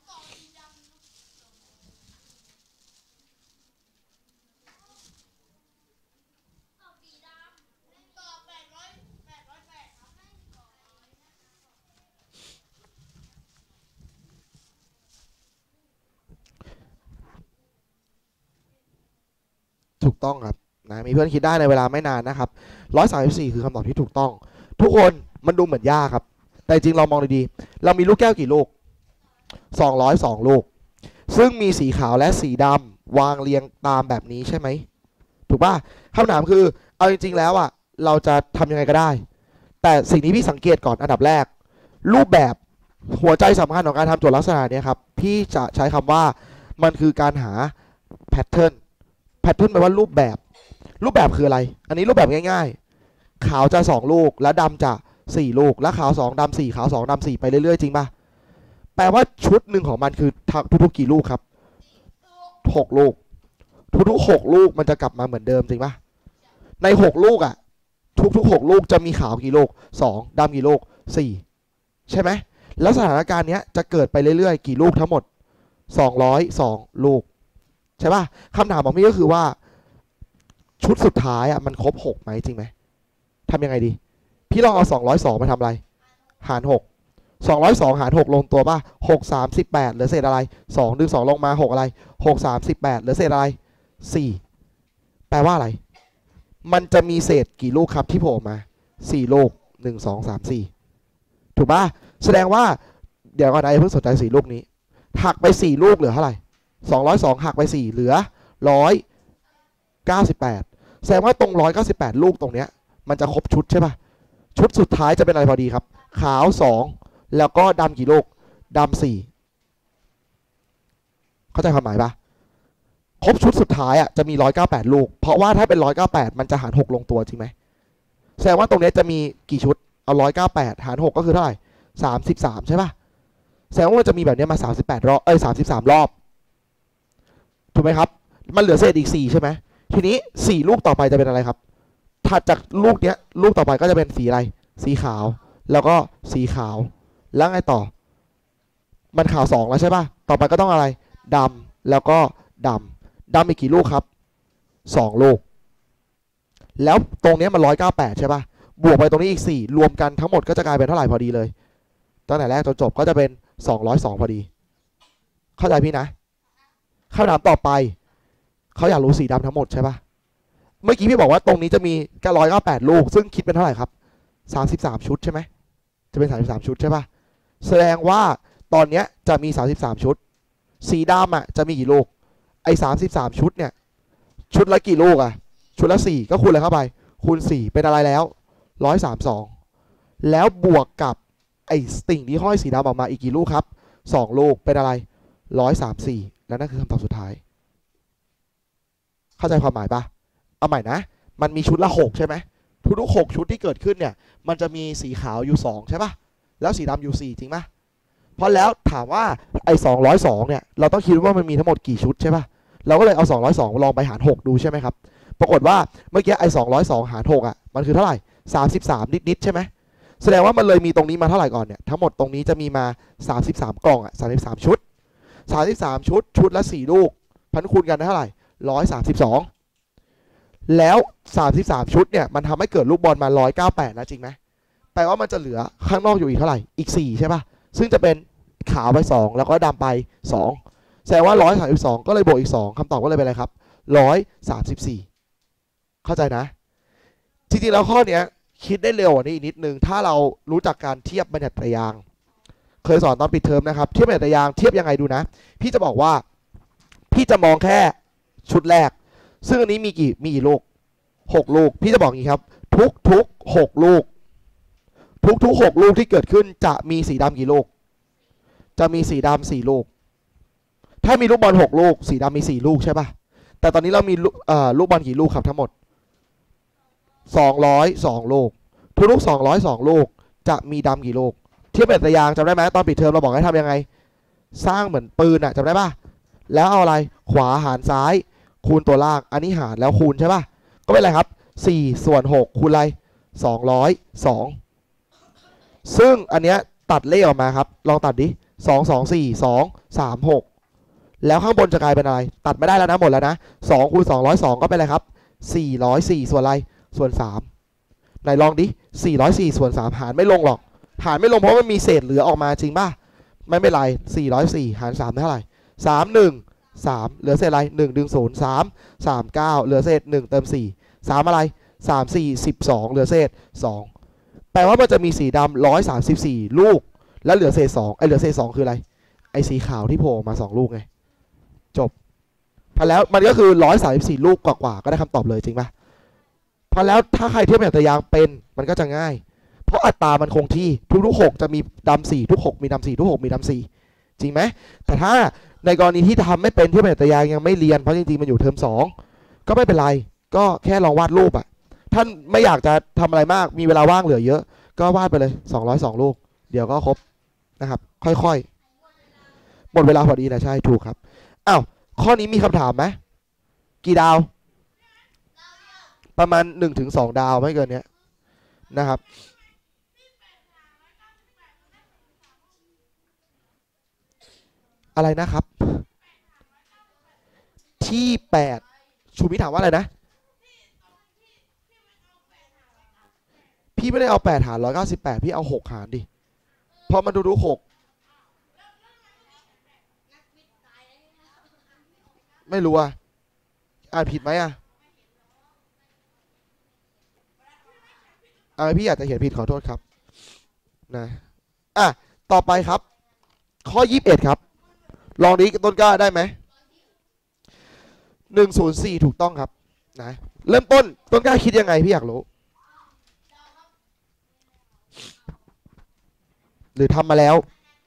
ถูกต้องครับนะมีเพื่อนคิดได้ในเวลาไม่นานนะครับ134คือคำตอบที่ถูกต้องทุกคนมันดูเหมือนยากครับแต่จริงเรามองดีๆเรามีลูกแก้วกี่ลูก202ลูกซึ่งมีสีขาวและสีดำวางเรียงตามแบบนี้ใช่ไหมถูกป่ะคำถามคือเอาจริงๆแล้วอ่ะเราจะทำยังไงก็ได้แต่สิ่งที่พี่สังเกตก่อนอันดับแรกรูปแบบหัวใจสำคัญของการทำโจทย์ลักษณะนี้ครับพี่จะใช้คำว่ามันคือการหาแพทเทิร์นแปลว่ารูปแบบคืออะไรอันนี้รูปแบบง่ายๆขาวจะ2ลูกและดำจะ4ลูกและขาว2ดำ4ขาว2ดำ4ไปเรื่อยๆจริงป่ะแปลว่าชุดหนึ่งของมันคือทุกๆกี่ลูกครับ6ลูกทุกๆ6ลูกมันจะกลับมาเหมือนเดิมจริงป่ะใน6ลูกอ่ะทุกๆ6ลูกจะมีขาวกี่ลูก2ดำกี่ลูก4ใช่ไหมแล้วสถานการณ์นี้จะเกิดไปเรื่อยๆกี่ลูกทั้งหมด202ลูกใช่ป่ะคำถามของพี่ก็คือว่าชุดสุดท้ายอ่ะมันครบ6ไหมจริงไหมทำยังไงดีพี่ลองเอา202มาทำอะไรหาร6 202หาร6ลงตัวป่ะ6 38เหลือเศษอะไร2ดึง2ลงมา6อะไร6 38เหลือเศษอะไร4แปลว่าอะไรมันจะมีเศษกี่ลูกครับที่โผล่มา4ลูก1 2 3 4ถูกป่ะแสดงว่าเดี๋ยวก่อนนะเพิ่งสนใจ4ลูกนี้หักไป4ลูกเหลือเท่าไหร่202หักไป4เหลือ198แสดงว่าตรง198ลูกตรงเนี้ยมันจะครบชุดใช่ป่ะชุดสุดท้ายจะเป็นอะไรพอดีครับขาว2แล้วก็ดำกี่ลูกดำ4เข้าใจความหมายป่ะครบชุดสุดท้ายอ่ะจะมี198ลูกเพราะว่าถ้าเป็น198มันจะหาร6ลงตัวจริงไหมแสดงว่าตรงนี้จะมีกี่ชุดเอา198หาร6ก็คือเท่าไหร่33ใช่ป่ะแสดงว่าจะมีแบบนี้มา38รอบ33รอบถูกไหมครับมันเหลือเศษอีก4ใช่ไหมทีนี้4ลูกต่อไปจะเป็นอะไรครับถัดจากลูกเนี้ยลูกต่อไปก็จะเป็นสีอะไรสีขาวแล้วก็สีขาวแล้วไงต่อมันขาว2แล้วใช่ป่ะต่อไปก็ต้องอะไรดำแล้วก็ดำอีกกี่ลูกครับ2ลูกแล้วตรงนี้มัน198ใช่ป่ะบวกไปตรงนี้อีก4รวมกันทั้งหมดก็จะกลายเป็นเท่าไหร่พอดีเลยตั้งแต่แรกจนจบก็จะเป็น202พอดีเข้าใจพี่นะคำถามต่อไปเขาอยากรู้สีดำทั้งหมดใช่ป่ะเมื่อกี้พี่บอกว่าตรงนี้จะมีแค่198ลูกซึ่งคิดเป็นเท่าไหร่ครับ33ชุดใช่ไหมจะเป็น33ชุดใช่ป่ะแสดงว่าตอนนี้จะมี33ชุดสีดำอ่ะจะมีกี่ลูกไอ้33ชุดเนี่ยชุดละกี่ลูกอ่ะชุดละ4ก็คูณเลยเข้าไปคูณ4เป็นอะไรแล้ว132แล้วบวกกับไอ้สิ่งที่ห้อยสีดำออกมาอีกกี่ลูกครับ2ลูกเป็นอะไร134แล้วนั่นคือคำตอบสุดท้ายเข้าใจความหมายปะเอาใหม่นะมันมีชุดละ6ใช่ไหมทุกๆ6ชุดที่เกิดขึ้นเนี่ยมันจะมีสีขาวอยู่2ใช่ปะแล้วสีดำอยู่4จริงปะเพราะแล้วถามว่าไอ้202เนี่ยเราต้องคิดว่ามันมีทั้งหมดกี่ชุดใช่ปะเราก็เลยเอา202ลองไปหาร6ดูใช่ไหมครับปรากฏว่าเมื่อกี้ไอ้202หาร6อ่ะมันคือเท่าไหร่33นิดๆใช่ไหมแสดงว่ามันเลยมีตรงนี้มาเท่าไหร่ก่อนเนี่ยทั้งหมดตรงนี้จะมีมา33กล่องอ่ะ33ชุด33ชุดละ4ลูกพันคูณกันได้เท่าไหร่132แล้ว33ชุดเนี่ยมันทำให้เกิดลูกบอลมา198นะจริงไหมแปลว่ามันจะเหลือข้างนอกอยู่อีกเท่าไหร่อีก4ใช่ป่ะซึ่งจะเป็นขาวไป2แล้วก็ดำไป2แสดงว่า132ก็เลยบวกอีก2คำตอบก็เลยเป็นอะไรครับ134เข้าใจนะจริงๆแล้วข้อเนี้ยคิดได้เร็วกว่านี้อีกนิดนึงถ้าเรารู้จักการเทียบบัญญัติตรยางเคยสอนตอนปิดเทอมนะครับเทียบบัญญัติตรยางเทียบยังไงดูนะพี่จะบอกว่าพี่จะมองแค่ชุดแรกซึ่งอันนี้มีกี่ลูก6ลูกพี่จะบอกอย่างนี้ครับทุก6ลูกทุก6ลูกที่เกิดขึ้นจะมีสีดำกี่ลูกจะมีสีดำ4ลูกถ้ามีลูกบอล6ลูกสีดำมี4ลูกใช่ป่ะแต่ตอนนี้เรามีลูกบอลกี่ลูกครับทั้งหมด202ลูกทุก202ลูกจะมีดำกี่ลูกเทียบแบบตารางจำได้ไหมตอนปิดเทอมเราบอกให้ทำยังไงสร้างเหมือนปืนอะจำได้ป่ะแล้วเอาอะไรขวาหารซ้ายคูณตัวล่างอันนี้หารแล้วคูณใช่ป่ะก็เป็นอะไรครับ4ส่วน6คูณอะไร202ซึ่งอันเนี้ยตัดเลขออกมาครับลองตัดดิ2 2 4 2 3 6แล้วข้างบนจะกลายเป็นอะไรตัดไม่ได้แล้วนะหมดแล้วนะ2คูณ202ก็เป็นอะไรครับ404ส่วนอะไรส่วน3ไหนลองดิ404ส่วน3หารไม่ลงหรอกหารไม่ลงเพราะมันมีเศษเหลือออกมาจริงป่ะไม่เป็นไร404หาร3ได้เท่าไหร่31 3เหลือเศษอะไร1ดึง0 3 39เหลือเศษ1เติม4 3อะไร3 4 12เหลือเศษ2แปลว่ามันจะมีสีดำ134ลูกแล้วเหลือเศษ2ไอ้เหลือเศษ2คืออะไรไอ้สีขาวที่โผล่มา2ลูกไงจบพอแล้วมันก็คือ134ลูกกว่าๆก็ได้คำตอบเลยจริงป่ะพอแล้วถ้าใครเทียบแบบตารางเป็นมันก็จะง่ายเพราะอัตรามันคงที่ทุก6จะมีดำ4ทุก6มีดำ4ทุก6มีดำ4จริงไหมแต่ถ้าในกรณีที่ทำไม่เป็นเทียบแบบตารางยังไม่เรียนเพราะจริงๆมันอยู่เทอม2ก็ไม่เป็นไรก็แค่ลองวาดรูปอ่ะท่านไม่อยากจะทำอะไรมากมีเวลาว่างเหลือเยอะก็วาดไปเลย202ลูกเดี๋ยวก็ครบนะครับค่อยๆหมดเวลาพอดีนะใช่ถูกครับอ้าวข้อนี้มีคำถามไหมกี่ดาวประมาณ 1-2 ดาวไม่เกินเนี้ยนะครับอะไรนะครับที่8ชูมิถามว่าอะไรนะพี่ไม่ได้เอา8หาร198พี่เอา6หารดิเพราะมันดู6ไม่รู้อ่ะอ่านผิดไหมอ่ะพี่อาจจะเขียนผิดขอโทษครับนะต่อไปครับข้อ21ครับลองดิต้นกล้าได้ไหม104ถูกต้องครับนะเริ่มต้นกล้าคิดยังไงพี่อยากรู้หรือทำมาแล้ว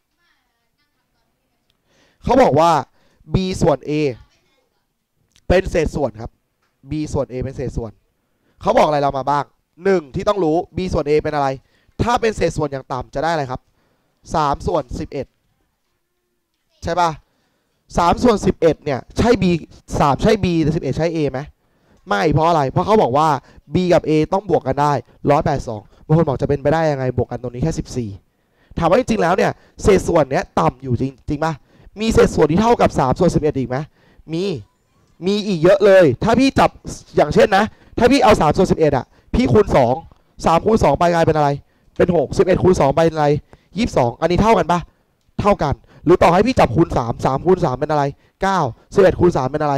เขาบอกว่า b ส่วน a เป็นเศษส่วนครับ b ส่วน a เป็นเศษส่วนเขาบอกอะไรเรามาบ้าง1ที่ต้องรู้ b ส่วน a เป็นอะไรถ้าเป็นเศษส่วนอย่างต่ำจะได้อะไรครับ3ส่วน11ใช่ป่ะ3ส่วน11เนี่ยใช่ b 3ใช่ b แต่11ใช่ a ไหมไม่เพราะอะไรเพราะเขาบอกว่า b กับ a ต้องบวกกันได้182บางคนบอกจะเป็นไปได้ยังไงบวกกันตรงนี้แค่14 ถามว่าจริงๆแล้วเนี่ยเศษส่วนเนี้ยต่ำอยู่จริงป่ะมีเศษส่วนที่เท่ากับ3 ส่วน 11อีกไหมมีอีกเยอะเลยถ้าพี่จับอย่างเช่นนะถ้าพี่เอา3 ส่วน 11อ่ะพี่คูณ3คูณ2ไปกลายเป็นอะไรเป็น6 11คูณ2ไปเป็นอะไร22อันนี้เท่ากันป่ะเท่ากันหรือต่อให้พี่จับคูณ3คูณ3เป็นอะไร9 11คูณ3เป็นอะไร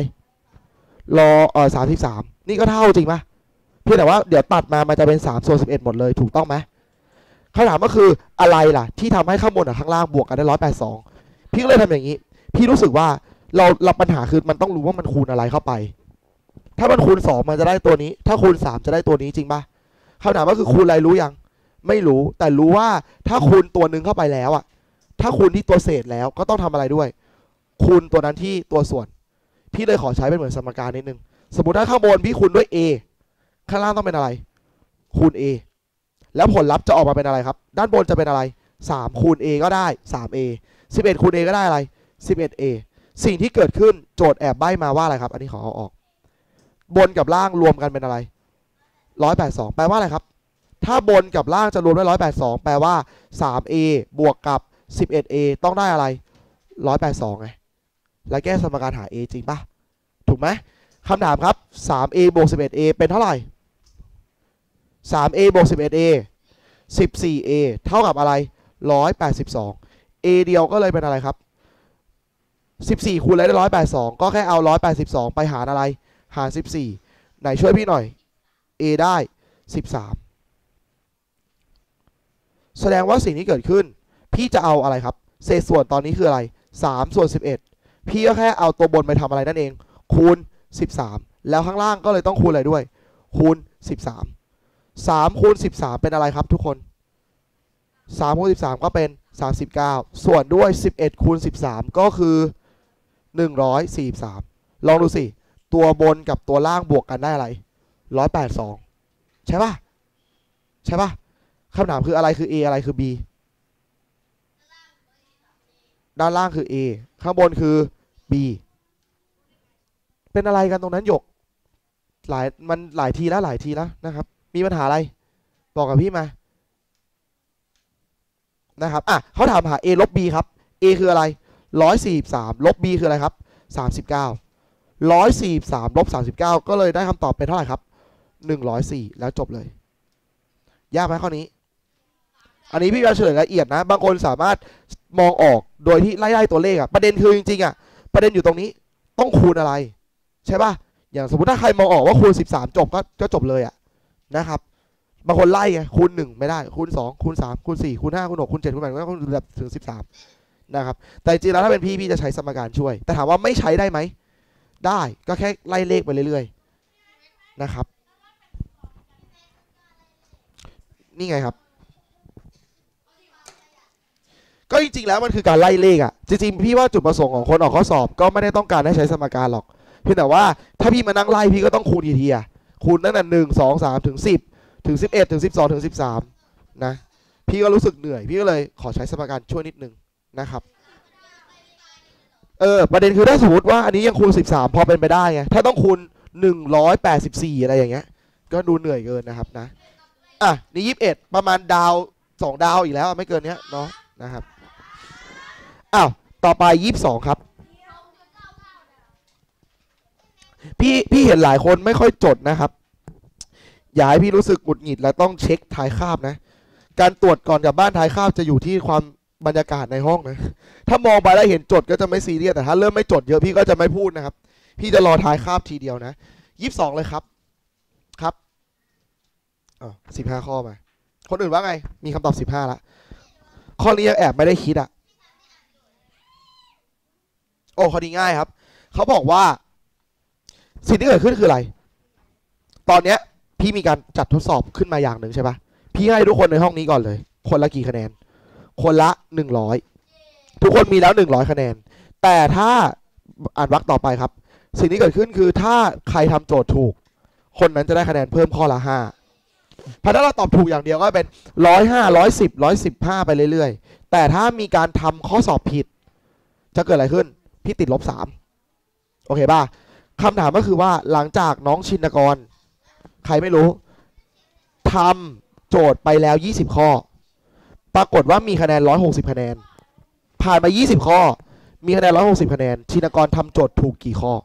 33นี่ก็เท่าจริงป่ะเพียงแต่ว่าเดี๋ยวตัดมามันจะเป็น3 ส่วน 11หมดเลยถูกต้องไหมคำถามก็คืออะไรล่ะที่ทำให้ข้างบนกับข้างล่างบวกกันได้182พี่ก็เลยทำอย่างนี้พี่รู้สึกว่าเราปัญหาคือมันต้องรู้ว่ามันคูณอะไรเข้าไปถ้ามันคูณ2มันจะได้ตัวนี้ถ้าคูณ3จะได้ตัวนี้จริงป่ะคำถามก็คือคูณอะไรรู้ยังไม่รู้แต่รู้ว่าถ้าคูณตัวหนึ่งเข้าไปแล้วอ่ะถ้าคูณที่ตัวเศษแล้วก็ต้องทำอะไรด้วยคูณตัวนั้นที่ตัวส่วนพี่เลยขอใช้เป็นเหมือนสมการนิดนึงสมมติถ้าข้างบนพี่คูณด้วย a ข้างล่างต้องเป็นอะไรคูณ a แล้วผลลัพธ์จะออกมาเป็นอะไรครับด้านบนจะเป็นอะไร3คูณ a ก็ได้ 3a 11คูณ a ก็ได้อะไร 11a สิ่งที่เกิดขึ้นโจทย์แอบใบ้มาว่าอะไรครับอันนี้ขอเอาออกบนกับล่างรวมกันเป็นอะไร182แปลว่าอะไรครับถ้าบนกับล่างจะรวมได้182แปลว่า 3a บวกกับ 11a ต้องได้อะไร182ไงแล้วแก้สมการหา a จริงปะถูกไหมคำถามครับ 3a บวก 11a เป็นเท่าไหร่ 3a บวก 11a 14a เท่ากับอะไร182 a เดียวก็เลยเป็นอะไรครับ14คูณอะไรได้182ก็แค่เอา182ไปหารอะไรหาร14ไหนช่วยพี่หน่อย a ได้13แสดงว่าสิ่งที่เกิดขึ้นพี่จะเอาอะไรครับเศษส่วนตอนนี้คืออะไร3 ส่วน 11พี่ก็แค่เอาตัวบนไปทำอะไรนั่นเองคูณ13แล้วข้างล่างก็เลยต้องคูณอะไรด้วยคูณ13คูณ13เป็นอะไรครับทุกคน3คูณ13ก็เป็น39ส่วนด้วย11คูณ13ก็คือ143ลองดูสิตัวบนกับตัวล่างบวกกันได้อะไร182ใช่ป่ะคำถามคืออะไรคือ a อะไรคือ b ด้านล่างคือ a ข้างบนคือ b เป็นอะไรกันตรงนั้นหยกมันหลายทีแล้วนะครับมีปัญหาอะไรบอกกับพี่มานะครับเขาถามหา a ลบ b ครับ a คืออะไร143ลบ b คืออะไรครับ39 143ลบ39ก็เลยได้คำตอบเป็นเท่าไหร่ครับ104แล้วจบเลยยากไหมข้อนี้อันนี้พี่จะเฉลยละเอียดนะบางคนสามารถมองออกโดยที่ไล่ตัวเลขประเด็นคือจริงๆประเด็นอยู่ตรงนี้ต้องคูณอะไรใช่ป่ะอย่างสมมติถ้าใครมองออกว่าคูณ13จบก็จบเลยนะครับบางคนไล่ไงคูณ1ไม่ได้คูณ2คูณ3คูณ4คูณ5คูณ6คูณ7คูณ8ก็คูณแบบถึง13นะครับแต่จริงแล้วถ้าเป็นพี่จะใช้สมการช่วยแต่ถามว่าไม่ใช้ได้ไหมได้ก็แค่ไล่เลขไปเรื่อยๆนะครับนี่ไงครับก็จริงๆแล้วมันคือการไล่เลขจริงๆพี่ว่าจุดประสงค์ของคนออกข้อสอบก็ไม่ได้ต้องการให้ใช้สมการหรอกเพียงแต่ว่าถ้าพี่มานั่งไล่พี่ก็ต้องคูณทีคูณตั้งแต่1 2 3ถึง10ถึง11ถึง12ถึง13นะพี่ก็รู้สึกเหนื่อยพี่ก็เลยขอใช้สมการช่วยนิดนึงนะครับประเด็นคือถ้าสมมติว่าอันนี้ยังคูณ13พอเป็นไปได้ไงถ้าต้องคูณ184อะไรอย่างเงี้ยก็ดูเหนื่อยเกินนะครับนะนี่21ประมาณดาว2ดาวอีกแล้วไม่เกินเนี้ยเนาะนะครับต่อไป22ครับพี่เห็นหลายคนไม่ค่อยจดนะครับอย่าให้พี่รู้สึกหงุดหงิดและต้องเช็คท้ายคาบนะการตรวจก่อนกลับบ้านท้ายคาบจะอยู่ที่ความบรรยากาศในห้องนะถ้ามองไปแล้วเห็นจดก็จะไม่ซีเรียสแต่ถ้าเริ่มไม่จดเยอะพี่ก็จะไม่พูดนะครับพี่จะรอท้ายคาบทีเดียวนะ22เลยครับ15ข้อมาคนอื่นว่าไงมีคำตอบ15ละข้อนี้ยังแอบไม่ได้คิดข้อนี้ง่ายครับเขาบอกว่าสิ่งที่เกิดขึ้นคืออะไรตอนเนี้ยพี่มีการจัดทดสอบขึ้นมาอย่างหนึ่งใช่ปะพี่ให้ทุกคนในห้องนี้ก่อนเลยคนละกี่คะแนนคนละ100ทุกคนมีแล้ว100คะแนนแต่ถ้าอ่านวรรคต่อไปครับสิ่งที่เกิดขึ้นคือถ้าใครทำโจทย์ถูกคนนั้นจะได้คะแนนเพิ่มข้อละ5ถ้าเราตอบถูกอย่างเดียวก็เป็น105 110 115ไปเรื่อยๆแต่ถ้ามีการทำข้อสอบผิดจะเกิดอะไรขึ้นพี่ติด-3โอเคป่ะคำถามก็คือว่าหลังจากน้องชินกรใครไม่รู้ทำโจทย์ไปแล้ว20ข้อปรากฏว่ามีคะแนน160คะแนนผ่านมา20ข้อมีคะแนน160คะแนนชินกรทำโจทย์ถูกกี่ข้อ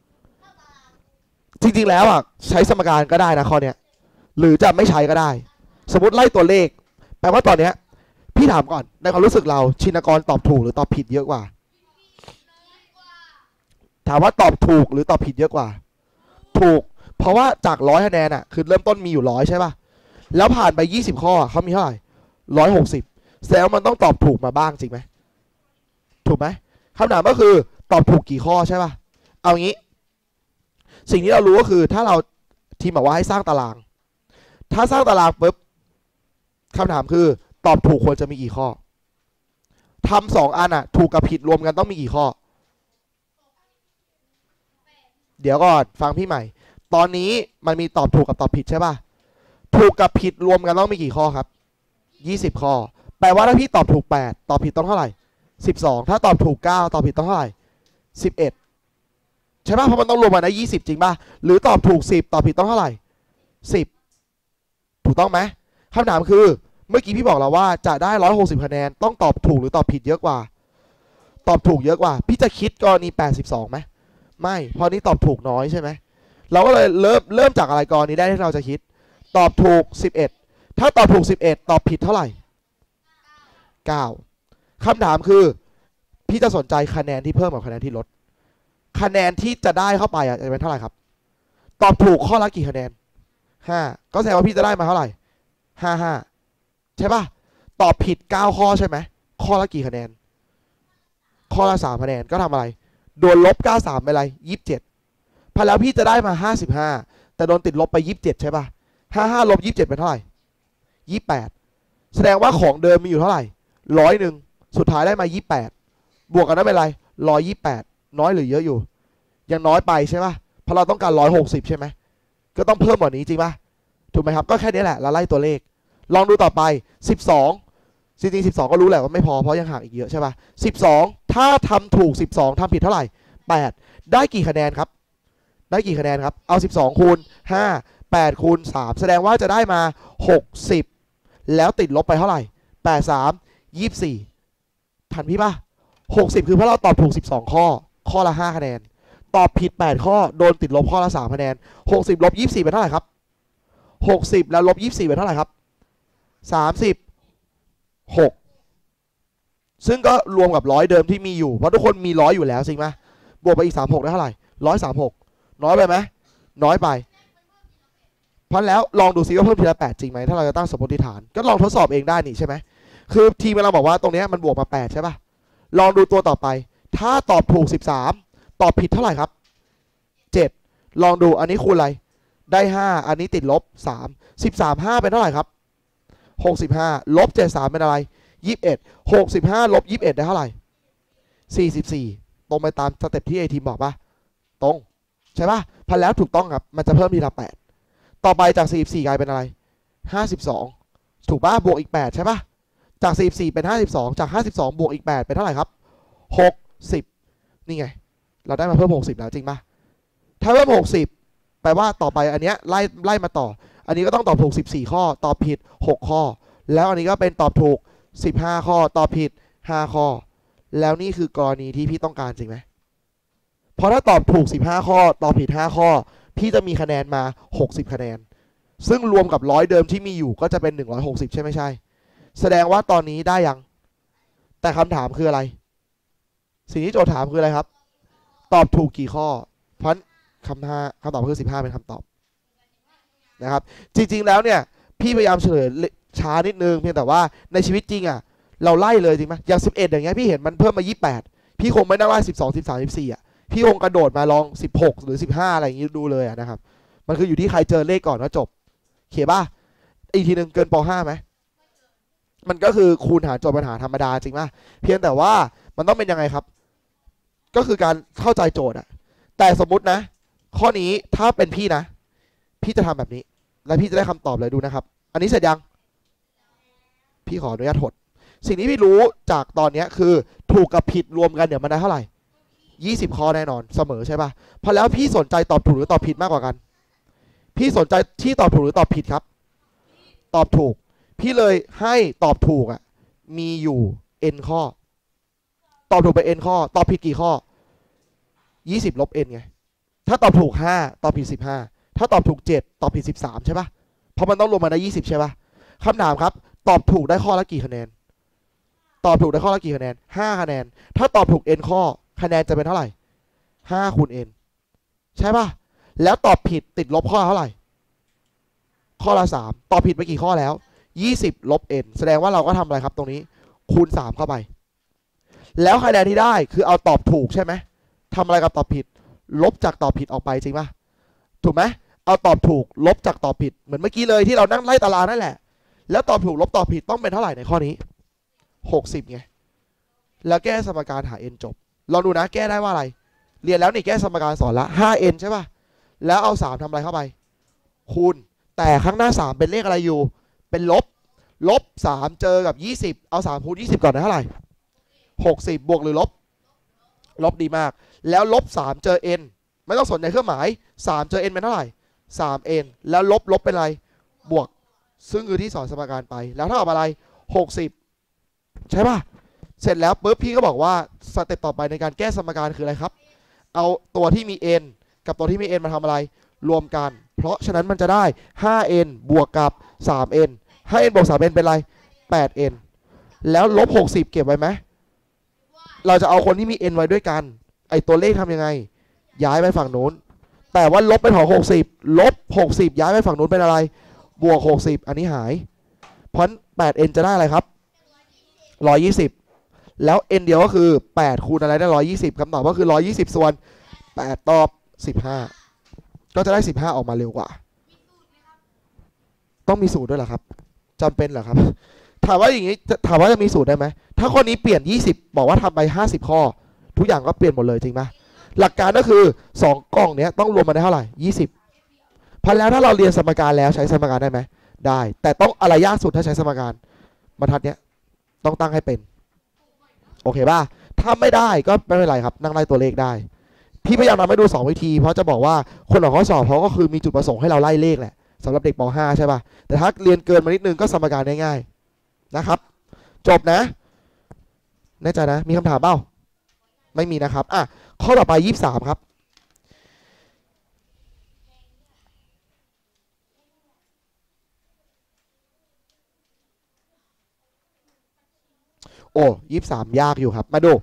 จริงๆแล้วอ่ะใช้สมการก็ได้นะข้อเนี้ยหรือจะไม่ใช้ก็ได้สมมติไล่ตัวเลขแปลว่าตอนเนี้ยพี่ถามก่อนในความรู้สึกเราชินกรตอบถูกหรือตอบผิดเยอะกว่าถามว่าตอบถูกหรือตอบผิดเยอะกว่าถูกเพราะว่าจาก100คะแนนอ่ะคือเริ่มต้นมีอยู่100ใช่ป่ะแล้วผ่านไป20ข้อเขามีเท่าไหร่160แสดงว่ามันต้องตอบถูกมาบ้างจริงไหมถูกไหมคำถามก็คือตอบถูกกี่ข้อใช่ป่ะเอางี้สิ่งที่เรารู้ก็คือถ้าเราทีมบอกว่าให้สร้างตารางถ้าสร้างตารางปุ๊บคำถามคือตอบถูกควรจะมีกี่ข้อทำ2อันอ่ะถูกกับผิดรวมกันต้องมีกี่ข้อเดี๋ยวก่อนฟังพี่ใหม่ตอนนี้มันมีตอบถูกกับตอบผิดใช่ป่ะถูกกับผิดรวมกันต้องมีกี่ข้อครับ20ข้อแปลว่าถ้าพี่ตอบถูก8ตอบผิดต้องเท่าไหร่12ถ้าตอบถูก9ตอบผิดต้องเท่าไหร่11ใช่ป่ะเพราะมันต้องรวมกันได้20จริงป่ะหรือตอบถูก10ตอบผิดต้องเท่าไหร่10ถูกต้องไหมคำถามคือเมื่อกี้พี่บอกแล้วว่าจะได้160คะแนนต้องตอบถูกหรือตอบผิดเยอะกว่าตอบถูกเยอะกว่าพี่จะคิดกรณี82ไหมไม่เพราะนี้ตอบถูกน้อยใช่ไหมเราก็เลยเริ่มจากอะไรกรณีได้ที่เราจะคิดตอบถูก11ถ้าตอบถูก11ตอบผิดเท่าไหร่9คำถามคือพี่จะสนใจคะแนนที่เพิ่มกับคะแนนที่ลดคะแนนที่จะได้เข้าไปจะเป็นเท่าไหร่ครับตอบถูกข้อละกี่คะแนน5ก็แสดงว่าพี่จะได้มาเท่าไหร่55ใช่ป่ะตอบผิด9ข้อใช่ไหมข้อละกี่คะแนนข้อละ3คะแนนก็ทำอะไรโดนลบ93ไปอะไร27พอแล้วพี่จะได้มา55แต่โดนติดลบไป27ใช่ป่ะ55ลบ27เป็นเท่าไหร่28แสดงว่าของเดิมมีอยู่เท่าไหร่100สุดท้ายได้มา28บวกกันได้เป็นไร128น้อยหรือเยอะอยู่ยังน้อยไปใช่ป่ะเพราะเราต้องการ160ใช่ไหมก็ต้องเพิ่มกว่านี้จริงป่ะถูกไหมครับก็แค่นี้แหละเราไล่ตัวเลขลองดูต่อไป12จริงๆ12ก็รู้แหละว่าไม่พอเพราะยังห่างอีกเยอะใช่ป่ะ12ถ้าทำถูก12ทำผิดเท่าไหร่8ได้กี่คะแนนครับได้กี่คะแนนครับเอา12คูณ5 8คูณ3แสดงว่าจะได้มา60แล้วติดลบไปเท่าไหร่8 3 24ทันพี่ป่ะ60คือเพราะเราตอบถูก12ข้อละ5คะแนนตอบผิด8ข้อโดนติดลบข้อละ3คะแนน60ลบ24เป็นเท่าไหร่ครับ60แล้วลบ24เป็นเท่าไหร่ครับ36ซึ่งก็รวมกับ100เดิมที่มีอยู่เพราะทุกคนมี100อยู่แล้วจริงไหมบวกไปอีก36ได้เท่าไหร่136น้อยไปไหมน้อยไปเพราะแล้วลองดูซิว่าเพิ่มทีละ8จริงไหมถ้าเราจะตั้งสมมติฐานก็ลองทดสอบเองได้นี่ใช่ไหมคือทีมเราบอกว่าตรงนี้มันบวกมา8ใช่ป่ะลองดูตัวต่อไปถ้าตอบถูก13ตอบผิดเท่าไหร่ครับ7ลองดูอันนี้คูณอะไรได้5อันนี้ติดลบ3 13 5เป็นเท่าไหร่ครับ65ลบ73เป็นอะไร21 65ลบ21ได้เท่าไหร่44ตรงไปตามสเต็ปที่ไอทีมบอกป่ะตรงใช่ป่ะพันแล้วถูกต้องครับมันจะเพิ่มทีละ8ต่อไปจาก44กลายเป็นอะไร52ถูกป่ะบวกอีก8ใช่ป่ะจาก44เป็น52จาก52บวกอีก8เป็นเท่าไหร่ครับ60นี่ไงเราได้มาเพิ่ม60แล้วจริงป่ะถ้าเพิ่ม60แปลว่าต่อไปอันเนี้ยไล่มาต่ออันนี้ก็ต้องตอบถูก14ข้อตอบผิด6ข้อแล้วอันนี้ก็เป็นตอบถูก15ข้อตอบผิด5ข้อแล้วนี่คือกรณีที่พี่ต้องการจริงไหมเพราะถ้าตอบถูก15ข้อตอบผิด5ข้อพี่จะมีคะแนนมา60คะแนนซึ่งรวมกับ100เดิมที่มีอยู่ก็จะเป็น160ใช่ไม่ใช่แสดงว่าตอนนี้ได้ยังแต่คำถามคืออะไรสิ่งที่โจทย์ถามคืออะไรครับตอบถูกกี่ข้อเพราะคำตอบคือ15เป็นคำตอบนะครับจริงๆแล้วเนี่ยพี่พยายามเฉลยช้านิดนึงเพียงแต่ว่าในชีวิตจริงอ่ะเราไล่เลยจริงไหมอย่าง11อย่างเงี้ยพี่เห็นมันเพิ่มมา28พี่คงไม่นั่งไล่12 13 14อ่ะพี่คงกระโดดมาลอง16หรือ15อะไรอย่างงี้ดูเลยนะครับมันคืออยู่ที่ใครเจอเลขก่อนว่าจบเขียนป่ะอีกทีนึงเกินป.5ไหมมันก็คือคูณหารโจทย์ปัญหาธรรมดาจริงป่ะเพียงแต่ว่ามันต้องเป็นยังไงครับก็คือการเข้าใจโจทย์อ่ะแต่สมมุตินะข้อนี้ถ้าเป็นพี่นะพี่จะทำแบบนี้แล้วพี่จะได้คำตอบเลยดูนะครับอันนี้เสร็จยังพี่ขออนุญาตถดสิ่งที่พี่รู้จากตอนนี้คือถูกกับผิดรวมกันเดี๋ยวมันได้เท่าไหร่20ข้อแน่นอนเสมอใช่ป่ะพอแล้วพี่สนใจตอบถูกหรือตอบผิดมากกว่ากันพี่สนใจที่ตอบถูกหรือตอบผิดครับตอบถูกพี่เลยให้ตอบถูกอ่ะมีอยู่ n ข้อตอบถูกไป n ข้อตอบผิดกี่ข้อ20 ลบ n ไงถ้าตอบถูก5ตอบผิด15ถ้าตอบถูก7ตอบผิด13ใช่ปะเพราะมันต้องรวมมาได้20ใช่ปะคำถามครับตอบถูกได้ข้อละกี่คะแนนตอบถูกได้ข้อละกี่คะแนน5คะแนนถ้าตอบถูก n ข้อคะแนนจะเป็นเท่าไหร่5คูณ n ใช่ปะแล้วตอบผิดติดลบข้อเท่าไหร่ข้อละ3ตอบผิดไปกี่ข้อแล้ว20 ลบ n แสดงว่าเราก็ทำอะไรครับตรงนี้คูณ3เข้าไปแล้วคะแนนที่ได้คือเอาตอบถูกใช่ไหมทำอะไรกับตอบผิดลบจากตอบผิดออกไปจริงปะถูกไหมเอาตอบถูกลบจากตอบผิดเหมือนเมื่อกี้เลยที่เรานั่งไล่ตารางนั่นแหละแล้วตอบถูกลบตอบผิดต้องเป็นเท่าไหร่ในข้อนี้60ไงแล้วแก้สมการหา n จบลองดูนะแก้ได้ว่าอะไรเรียนแล้วนี่แก้สมการสอนละ 5n ใช่ป่ะแล้วเอา3ทำอะไรเข้าไปคูณแต่ข้างหน้า3เป็นเลขอะไรอยู่เป็นลบ3เจอกับ20เอา3คูณ20ก่อนได้เท่าไหร่60บวกหรือลบดีมากแล้วลบ3เจอ n ไม่ต้องสนใจเครื่องหมาย3เจอ n เป็นเท่าไหร่3n แล้วลบเป็นอะไรบวกซึ่งคือที่สอนสมการไปแล้วเท่ากับอะไร60ใช่ป่ะเสร็จแล้วปุ๊บพี่ก็บอกว่าสเต็ปต่อไปในการแก้สมการคืออะไรครับเอาตัวที่มี n กับตัวที่มี n มาทำอะไรรวมกันเพราะฉะนั้นมันจะได้ 5n บวกกับ 3n 5n บวก 3n เป็นอะไร 8n แล้วลบ60เก็บไว้ไหมเราจะเอาคนที่มี n ไว้ด้วยกันไอตัวเลขทำยังไงย้ายไปฝั่งโน้นแต่ว่าลบเป็นของ60ลบ60ย้ายไปฝั่งโน้นเป็นอะไรบวก60อันนี้หายเพราะ 8n จะได้อะไรครับ120แล้ว n เดียวก็คือ8คูณอะไรได้120คำตอบก็คือ120ส่วน8ตอบ15ก็จะได้15ออกมาเร็วกว่าต้องมีสูตรด้วยเหรอครับจำเป็นเหรอครับถามว่าอย่างนี้ถามว่าจะมีสูตรได้ไหมถ้าข้อนี้เปลี่ยน20บอกว่าทำไป50ข้อทุกอย่างก็เปลี่ยนหมดเลยจริงไหมหลักการก็คือ2กล่องนี้ต้องรวมมาได้เท่าไหร่20พันแล้วถ้าเราเรียนสมการแล้วใช้สมการได้ไหมได้แต่ต้องอะไรยากสุดถ้าใช้สมการบรรทัดเนี้ยต้องตั้งให้เป็นโอเคป่ะถ้าไม่ได้ก็ไม่เป็นไรครับนั่งไล่ตัวเลขได้พี่พยายามทำให้ดู2วิธีเพราะจะบอกว่าคนออกข้อสอบเขาก็คือมีจุดประสงค์ให้เราไล่เลขแหละสำหรับเด็กป .5 ใช่ป่ะแต่ถ้าเรียนเกินมานิดนึงก็สมการง่ายๆนะครับจบนะแน่ใจนะมีคำถามเปล่าไม่มีนะครับอ่ะข้อต่อไป23ครับโอ้23ยากอยู่ครับมาดู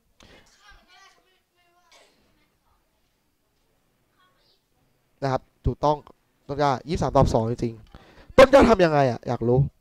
นะครับถูกต้องต้นกล้า23ตอบ2จริงๆต้นกล้าทำยังไงอ่ะอยากรู้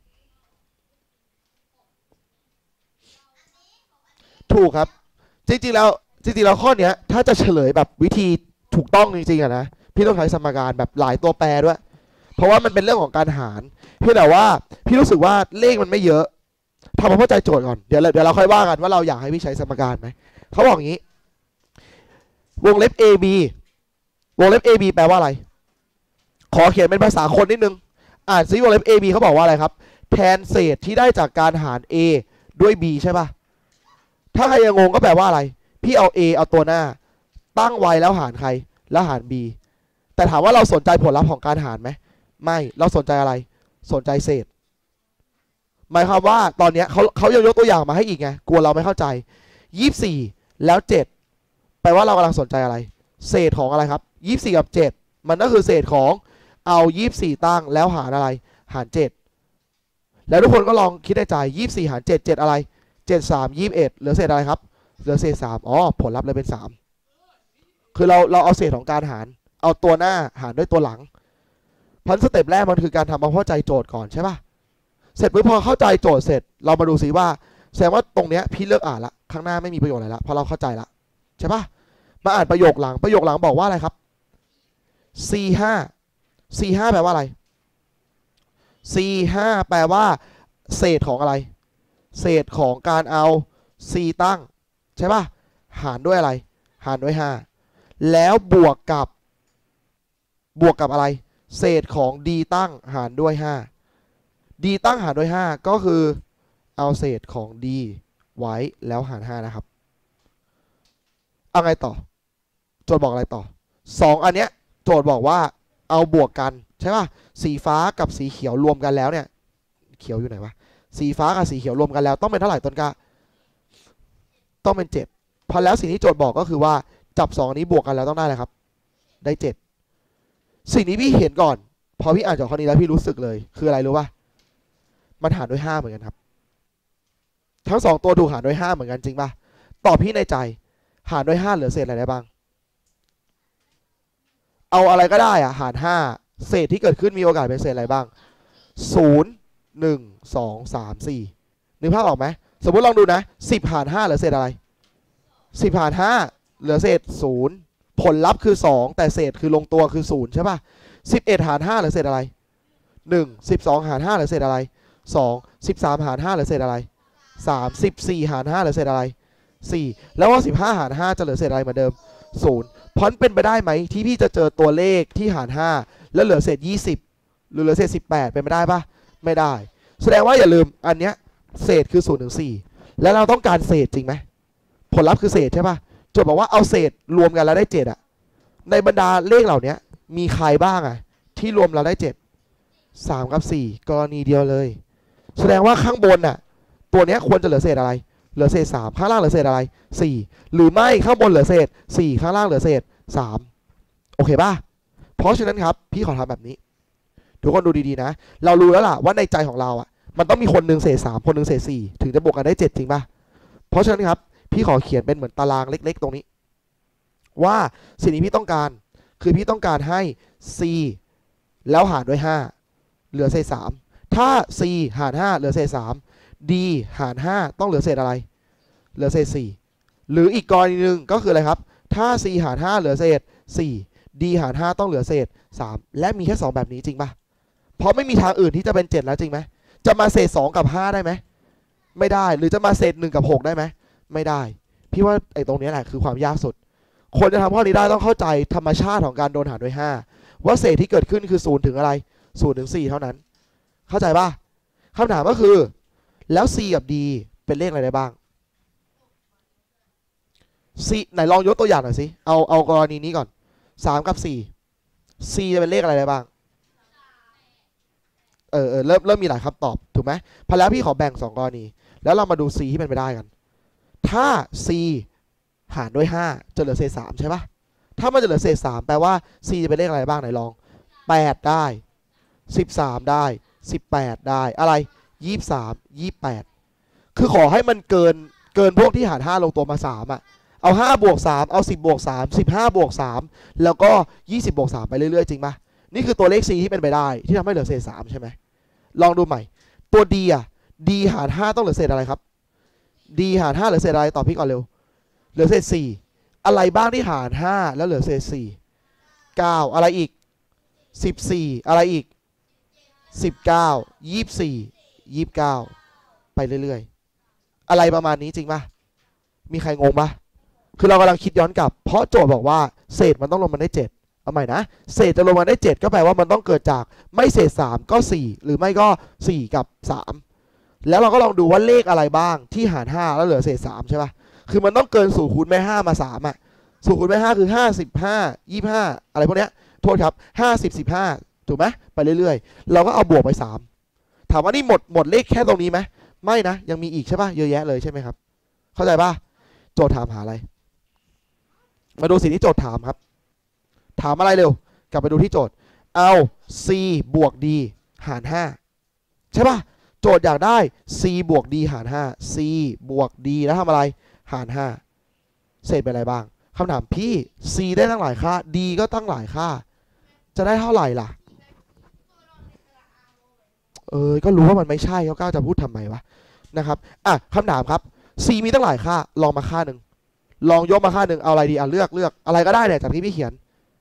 ถูกครับจริงๆแล้วข้อเนี้ยถ้าจะเฉลยแบบวิธีถูกต้องจริงๆอะนะพี่ต้องใช้สมการแบบหลายตัวแปรด้วยเพราะว่ามันเป็นเรื่องของการหารเพียงแต่ว่าพี่รู้สึกว่าเลขมันไม่เยอะทำความเข้าใจโจทย์ก่อนเดี๋ยวเราค่อยว่ากันว่าเราอยากให้พี่ใช้สมการไหมเขาบอกอย่างนี้วงเล็บ AB วงเล็บ AB แปลว่าอะไรขอเขียนเป็นภาษาคนนิดนึงอ่านซิวงเล็บ AB เขาบอกว่าอะไรครับแทนเศษที่ได้จากการหาร A ด้วย B ใช่ป่ะถ้าใครยังงงก็แปลว่าอะไรพี่เอา A เอาตัวหน้าตั้งไว้แล้วหารใครแล้วหาร B แต่ถามว่าเราสนใจผลลัพธ์ของการหารไหมไม่เราสนใจอะไรสนใจเศษหมายความว่าตอนนี้เขายังยกตัวอย่างมาให้อีกไงกลัวเราไม่เข้าใจ24แล้ว7แปลว่าเรากำลังสนใจอะไรเศษของอะไรครับ24กับ7มันก็คือเศษของเอา24ตั้งแล้วหารอะไรหาร7แล้วทุกคนก็ลองคิดในใจ24หาร7 7อะไร7 3 21เหลือเศษอะไรครับเหลือเศษ3อ๋อผลลัพธ์เลยเป็น3คือเราเอาเศษของการหารเอาตัวหน้าหารด้วยตัวหลังพันสเต็ปแรกมันคือการทำความเข้าใจโจทย์ก่อนใช่ป่ะเสร็จปุ๊บพอเข้าใจโจทย์เสร็จเรามาดูซิว่าแสดงว่าตรงเนี้ยพี่เลิกอ่านละข้างหน้าไม่มีประโยชน์อะไรละเพราะเราเข้าใจละใช่ป่ะมาอ่านประโยคหลังบอกว่าอะไรครับ C5 C5 แปลว่าอะไร C5 แปลว่าเศษของอะไรเศษของการเอา C ตั้งใช่ป่ะหารด้วยอะไรหารด้วย5แล้วบวกกับอะไรเศษของ D ตั้งหารด้วย5 D ตั้งหารด้วย5ก็คือเอาเศษของ D ไว้แล้วหาร5นะครับเอาไงต่อโจทย์บอกอะไรต่อ2อันเนี้ยโจทย์บอกว่าเอาบวกกันใช่ป่ะสีฟ้ากับสีเขียวรวมกันแล้วเนี่ยเขียวอยู่ไหนวะสีฟ้ากับสีเขียวรวมกันแล้วต้องเป็นเท่าไหร่ต้นกล้าต้องเป็น7พอแล้วสิ่งที่โจทย์บอกก็คือว่าจับ2นี้บวกกันแล้วต้องได้อะไรครับได้7สิ่งนี้พี่เห็นก่อนพอพี่อ่านจากข้อนี้แล้วพี่รู้สึกเลยคืออะไรรู้ป่ะมันหารด้วย5เหมือนกันครับทั้ง2ตัวถูกหารด้วย5เหมือนกันจริงป่ะตอบพี่ในใจหารด้วย5เหลือเศษอะไรได้บ้างเอาอะไรก็ได้อะหาร5เศษที่เกิดขึ้นมีโอกาสเป็นเศษอะไรบ้าง0 1 2 3 4นึกภาพออกไหมสมมติลองดูนะ10หาร5เหลือเศษอะไร10หาร5เหลือเศษ0ผลลัพธ์คือ2แต่เศษคือลงตัวคือ0ใช่ป่ะ11หาร5เหลือเศษอะไร1 12หาร5เหลือเศษอะไร2 13หาร5เหลือเศษอะไร3 14หาร5เหลือเศษอะไร4แล้วว่า15หาร5จะเหลือเศษอะไรเหมือนเดิม0เพราะเป็นไปได้ไหมที่พี่จะเจอตัวเลขที่หาร5แล้วเหลือเศษ20หรือเหลือเศษ18เป็นไปได้ปะไม่ได้แสดงว่าอย่าลืมอันเนี้ยเศษคือ0ถึง4แล้วเราต้องการเศษจริงไหมผลลัพธ์คือเศษใช่ปะโจทย์บอกว่าเอาเศษรวมกันแล้วได้7อะในบรรดาเลขเหล่านี้มีใครบ้างอะที่รวมเราได้7 3กับ4กรณีเดียวเลยแสดงว่าข้างบนน่ะตัวเนี้ยควรจะเหลือเศษอะไรเหลือเศษ3ข้างล่างเหลือเศษอะไร4หรือไม่ข้างบนเหลือเศษ4ข้างล่างเหลือเศษ3โอเคป่ะเพราะฉะนั้นครับพี่ขอทำแบบนี้ทุกคนดูดีๆนะเรารู้แล้วล่ะว่าในใจของเราอ่ะมันต้องมีคนหนึ่งเศษ3คนหนึ่งเศษ4ถึงจะบวกกันได้7จริงป่ะเพราะฉะนั้นครับพี่ขอเขียนเป็นเหมือนตารางเล็กๆตรงนี้ว่าสิ่งที่พี่ต้องการคือพี่ต้องการให้ c แล้วหารด้วย5เหลือเศษ3ถ้า c หาร5เหลือเศษ3 d หาร5ต้องเหลือเศษอะไรเหลือเศษ4หรืออีกกรณีหนึ่งก็คืออะไรครับถ้า c หาร5เหลือเศษ4 d หาร5ต้องเหลือเศษ3และมีแค่2แบบนี้จริงป่ะเพราะไม่มีทางอื่นที่จะเป็น7แล้วจริงไหมจะมาเศษ2กับ5ได้ไหมไม่ได้หรือจะมาเศษ1กับ6ได้ไหมไม่ได้พี่ว่าไอ้ตรงนี้แหละคือความยากสุดคนจะทำข้อนี้ได้ต้องเข้าใจธรรมชาติของการโดนหารด้วย5ว่าเศษที่เกิดขึ้นคือ0ถึงอะไร0ถึง4เท่านั้นเข้าใจป่ะคำถามก็คือแล้ว c กับ d เป็นเลขอะไรได้บ้าง c ไหนลองยกตัวอย่างหน่อยสิเอากรณีนี้ก่อน3กับ4 c จะเป็นเลขอะไรได้บ้างเริ่มมีหลายคำตอบถูกไหมพอแล้วพี่ขอแบ่ง2กรณีแล้วเรามาดู c ที่เป็นไปได้กันถ้า c หารด้วย5จะเหลือเศษ3ใช่ปะถ้ามันจะเหลือเศษ3แปลว่า c จะเป็นเลขอะไรบ้างไหนลอง8ได้13ได้18ได้อะไร23 28คือขอให้มันเกินพวกที่หาร5ลงตัวมา3อะเอา5บวก3เอา10บวก3 15บวก3แล้วก็20บวก3ไปเรื่อยๆจริงปะนี่คือตัวเลข c ที่เป็นไปได้ที่ทำให้เหลือเศษ3ใช่ไหมลองดูใหม่ตัว d อ่ะ d หาร5ต้องเหลือเศษอะไรครับ d หาร5เหลือเศษอะไรตอบพี่ก่อนเร็วเหลือเศษ4อะไรบ้างที่หาร5แล้วเหลือเศษ4 9อะไรอีก14อะไรอีก19 24 29ไปเรื่อยๆอะไรประมาณนี้จริงปะมีใครงงปะคือเรากำลังคิดย้อนกลับเพราะโจทย์บอกว่าเศษมันต้องรวมมันได้7เอาใหม่นะเศษจะรวมมันได้7ก็แปลว่ามันต้องเกิดจากไม่เศษ3ก็4หรือไม่ก็4กับ3แล้วเราก็ลองดูว่าเลขอะไรบ้างที่หาร5แล้วเหลือเศษ3ใช่ปะคือมันต้องเกิน0คูณแม่5มา3อ่ะ0คูณแม่5คือ55 25อะไรพวกเนี้ยโทษครับ50 15ถูกไหมไปเรื่อยๆเราก็เอาบวกไป3ถามว่านี่หมดเลขแค่ตรงนี้ไหมไม่นะยังมีอีกใช่ปะเยอะแยะเลยใช่ไหมครับเข้าใจปะโจทย์ถามหาอะไรมาดูสิ่งที่โจทย์ถามครับถามอะไรเร็วกลับไปดูที่โจทย์เอา c บวก d หาร5ใช่ปะโจทย์อยากได้ c บวก d หาร5 c บวก d แล้วทำอะไรหาร5เศษเป็นอะไรบ้างคำถามพี่ c ได้ตั้งหลายค่า d ก็ตั้งหลายค่าจะได้เท่าไหร่ล่ะก็รู้ว่ามันไม่ใช่เขาก้าวจะพูดทำไมวะนะครับคำถามครับ c มีตั้งหลายค่าลองมาค่าหนึ่งลองยกมาค่าหนึ่งเอาอะไรดีเลือกอะไรก็ได้เนี่ยจากที่พี่เขียน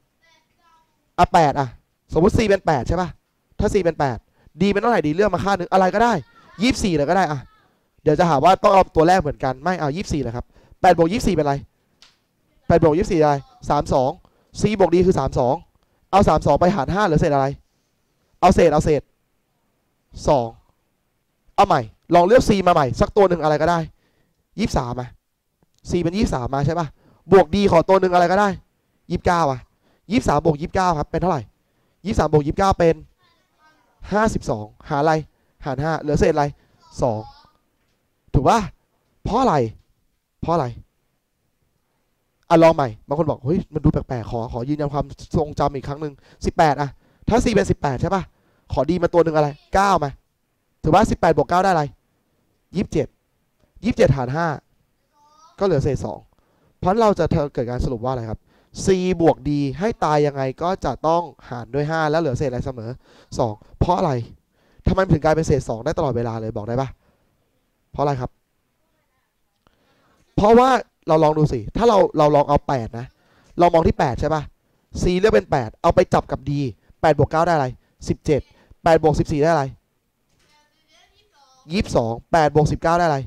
8สมมติ c เป็น8ใช่ป่ะถ้า c เป็น8 d เป็นเท่าไหร่ดีเลือกมาค่าหนึ่งอะไรก็ได้24เลยก็ได้เดี๋ยวจะหาว่าต้องเอาตัวแรกเหมือนกันไม่เอา24เลยครับ8บวก24เป็นอะไร8บวก24อะไร32 c บวก d คือ32เอา32ไปหาร5เหลือเศษอะไรเอาเศษ2เอาใหม่ลองเลือก c มาใหม่สักตัวหนึ่งอะไรก็ได้23c เป็น23มาใช่ป่ะบวก d ขอตัวหนึ่งอะไรก็ได้29 23บวก29ครับเป็นเท่าไหร่23บวก29เป็น52หาอะไรหาร5เหลือเศษอะไร 2ถูกป่ะเพราะอะไรลองใหม่บางคนบอกเฮ้ยมันดูแปลกๆขอยืนยันความทรงจำอีกครั้งหนึ่ง18อะถ้า c เป็น18ใช่ป่ะขอ d มาตัวหนึ่งอะไร9มาถือว่า18บวก9ได้อะไร27หาร5ก็เหลือเศษ2เพราะเราจะเกิดการสรุปว่าอะไรครับ c บวก d ให้ตายยังไงก็จะต้องหารด้วย5แล้วเหลือเศษอะไรเสมอ2เพราะอะไรทำไมถึงกลายเป็นเศษ2ได้ตลอดเวลาเลยบอกได้ป่ะเพราะอะไรครับเพราะว่าเราลองดูสิถ้าเราลองเอา8นะเรามองที่8ใช่ป่ะ c เลือกเป็น8เอาไปจับกับ d 8บวก9ได้อะไร17 8บวก14ได้อะไร22 8บวก19ได้อะไร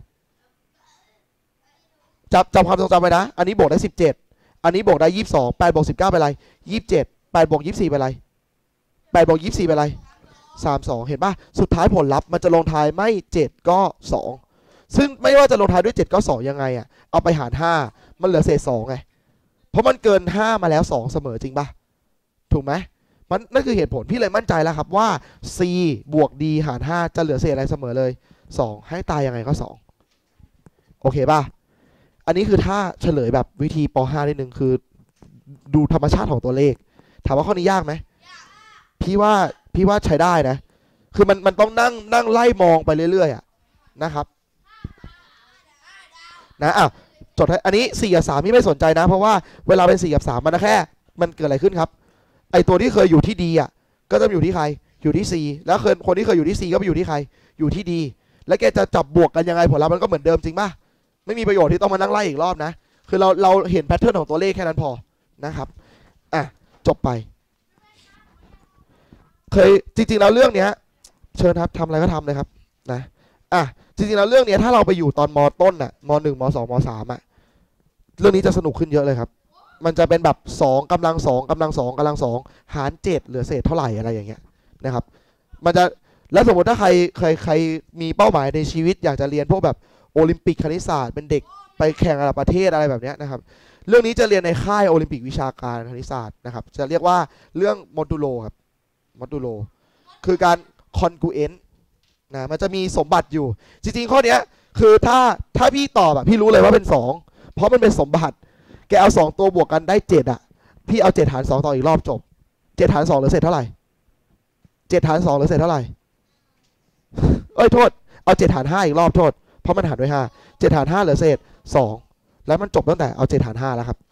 จำความทรงจำไว้นะอันนี้บวกได้17อันนี้บวกได้22 8บวก19เป็นอะไร27 8บวก24เป็นอะไร8บวก24เป็นอะไร32เห็นป่ะสุดท้ายผลลัพธ์มันจะลงท้ายไม่7ก็2ซึ่งไม่ว่าจะลงท้ายด้วย7ก็2ยังไงอ่ะเอาไปหาร5มันเหลือเศษ2ไงเพราะมันเกิน5มาแล้ว2เสมอจริงป่ะถูกไหมมันนั่นคือเหตุผลพี่เลยมั่นใจแล้วครับว่า c บวก d หาร5จะเหลือเศษอะไรเสมอเลย2ให้ตายยังไงก็2โอเคป่ะอันนี้คือถ้าเฉลยแบบวิธีป .5 นิดนึงคือดูธรรมชาติของตัวเลขถามว่าข้อนี้ยากไหมพี่ว่าใช้ได้นะคือมันต้องนั่งไล่มองไปเรื่อยๆอะนะครับนะจดให้อันนี้4กับ3พี่ไม่สนใจนะเพราะว่าเวลาเป็น4กับ3มันแค่มันเกิดอะไรขึ้นครับไอตัวที่เคยอยู่ที่ D อ่ะก็จะอยู่ที่ใครอยู่ที่ C แล้วคนที่เคยอยู่ที่ C ก็ไปอยู่ที่ใครอยู่ที่ D แล้วแกจะจับบวกกันยังไงผลลัพธ์มันก็เหมือนเดิมจริงป่ะไม่มีประโยชน์ที่ต้องมานั่งไล่อีกรอบนะคือเราเห็นแพทเทิร์นของตัวเลขแค่นั้นพอนะครับจบไปเคยจริงๆแล้วเรื่องเนี้ยเชิญครับทำอะไรก็ทำเลยครับนะจริงๆแล้วเรื่องนี้ถ้าเราไปอยู่ตอนม.ต้นน่ะม.1 ม.2 ม.3เรื่องนี้จะสนุกขึ้นเยอะเลยครับมันจะเป็นแบบ2กำลัง2กำลัง2กำลัง2หาร7เหลือเศษเท่าไหร่อะไรอย่างเงี้ยนะครับมันจะแล้วสมมติถ้าใครมีเป้าหมายในชีวิตอยากจะเรียนพวกแบบโอลิมปิกคณิตศาสตร์เป็นเด็กไปแข่งระดับประเทศอะไรแบบนี้นะครับเรื่องนี้จะเรียนในค่ายโอลิมปิกวิชาการคณิตศาสตร์นะครับจะเรียกว่าเรื่องโมดูโลครับโมดูโลคือการคอนกูเอนต์นะมันจะมีสมบัติอยู่จริงๆข้อนี้คือถ้าพี่ตอบพี่รู้เลยว่าเป็น2เพราะมันเป็นสมบัติแกเอา2ตัวบวกกันได้7พี่เอา7หาร2ต่ออีกรอบจบ7หาร2เหลือเศษเท่าไหร่7หาร2เหลือเศษเท่าไหร่โทษเอา7หาร5อีกรอบโทษเพราะมันหารด้วย5 7หาร5เหลือเศษ2แล้วมันจบตั้งแต่เอา7หาร5แล้วครับ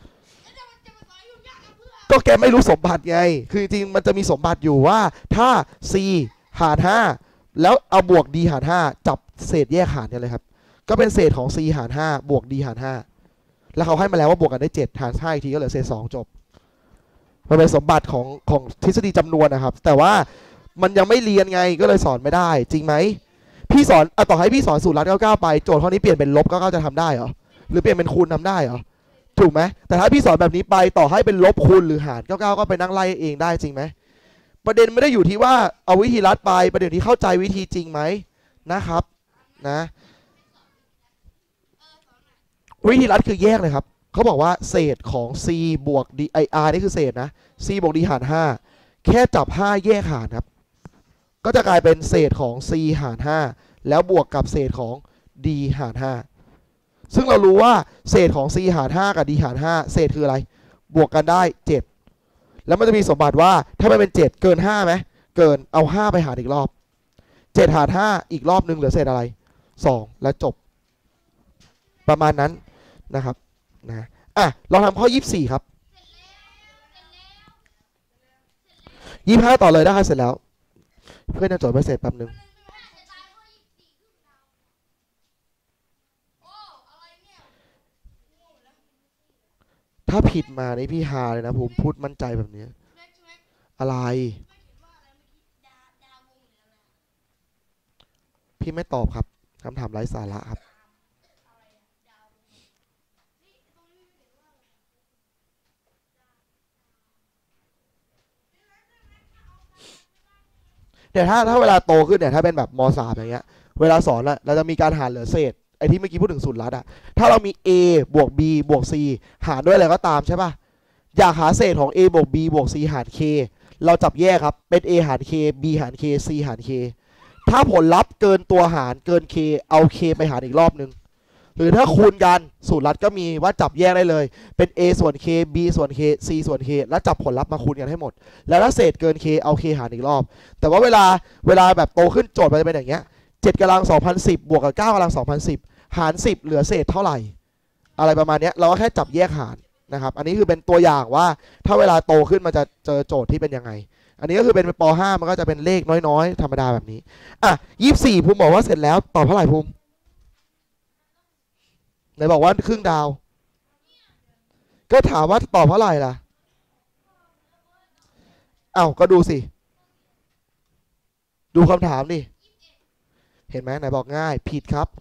ก็แกไม่รู้สมบัติไงคือจริงๆมันจะมีสมบัติอยู่ว่าถ้า c หาร5แล้วเอาบวก d หาร5จับเศษแยกหารกันเลยครับก็เป็นเศษของ c หาร5บวก d หาร5แล้วเขาให้มาแล้วว่าบวกกันได้7หาร5อีกทีก็เหลือเศษ2จบมันเป็นสมบัติของทฤษฎีจำนวนนะครับแต่ว่ามันยังไม่เรียนไงก็เลยสอนไม่ได้จริงไหมพี่สอนต่อให้พี่สอนสูตรรัด99ไปโจทย์ข้อนี้เปลี่ยนเป็นลบ99จะทำได้เหรอหรือเปลี่ยนเป็นคูณทำได้เหรอถูกไหมแต่ถ้าพี่สอนแบบนี้ไปต่อให้เป็นลบคูณหรือหาร99ก็ไปนั่งไล่เองได้จริงไหมประเด็นไม่ได้อยู่ที่ว่าเอาวิธีรัดไปประเด็นที่เข้าใจวิธีจริงไหมนะครับนะวิธีรัดคือแยกเลยครับเขาบอกว่าเศษของ c บวก d r นี่คือเศษนะ c บวก d หาร5แค่จับ5แยกหารครับก็จะกลายเป็นเศษของ c หาร5แล้วบวกกับเศษของ d หาร5ซึ่งเรารู้ว่าเศษของ c หาร5กับ d หาร5เศษคืออะไรบวกกันได้7แล้วมันจะมีสมบัติว่าถ้ามันเป็น7เกิน5ไหมเกินเอา5ไปหารอีกรอบ7หาร5อีกรอบนึงเหลือเศษอะไร2แล้วจบประมาณนั้นนะครับนะลองทำข้อ24ครับ25ต่อเลยได้เสร็จแล้วเพื่อนจะจดไม่เสร็จแป๊บนึงถ้าผิดมานี่พี่ฮาเลยนะผมพูดมั่นใจแบบนี้อะไรพี่ไม่ตอบครับคำถามไร้สาระครับแต่ถ้าเวลาโตขึ้นเนี่ยถ้าเป็นแบบม.3 อย่างเงี้ยเวลาสอนอะเราจะมีการหารเหลือเศษไอ้ที่เมื่อกี้พูดถึงสูตรลัดอะถ้าเรามี a บวก b บวก c หารด้วยอะไรก็ตามใช่ป่ะอยากหาเศษของ a บวก b บวก c หาร k เราจับแยกครับเป็น a หาร k b หาร k c หาร k ถ้าผลลัพธ์เกินตัวหารเกิน k เอา k ไปหารอีกรอบนึงหรือถ้าคูณกันสูตรลัดก็มีว่าจับแยกได้เลยเป็น a ส่วน k b ส่วน k c ส่วน k แล้วจับผลลัพธ์มาคูณกันให้หมดแล้วถ้าเศษเกิน k เอา k หารอีกรอบแต่ว่าเวลาแบบโตขึ้นโจทย์มันจะเป็นอย่างเงี้ย7 กำลัง 2010 บวกกับ 9 กำลัง 2010 หาร 10 เหลือเศษเท่าไหร่อะไรประมาณนี้เราก็แค่จับแยกหารนะครับอันนี้คือเป็นตัวอย่างว่าถ้าเวลาโตขึ้นมันจะเจอโจทย์ที่เป็นยังไงอันนี้ก็คือเป็นป .5 มันก็จะเป็นเลขน้อยๆธรรมดาแบบนี้อ่ะ24ภูมิบอกว่าเสร็จแล้วตอบเท่าไหร่ภูมิไหนบอกว่าครึ่งดาวก็ถามว่าตอบเท่าไหร่ล่ะอ้าวก็ดูสิดูคำถามดิเห็นไหมไหนบอกง่ายผิดครับ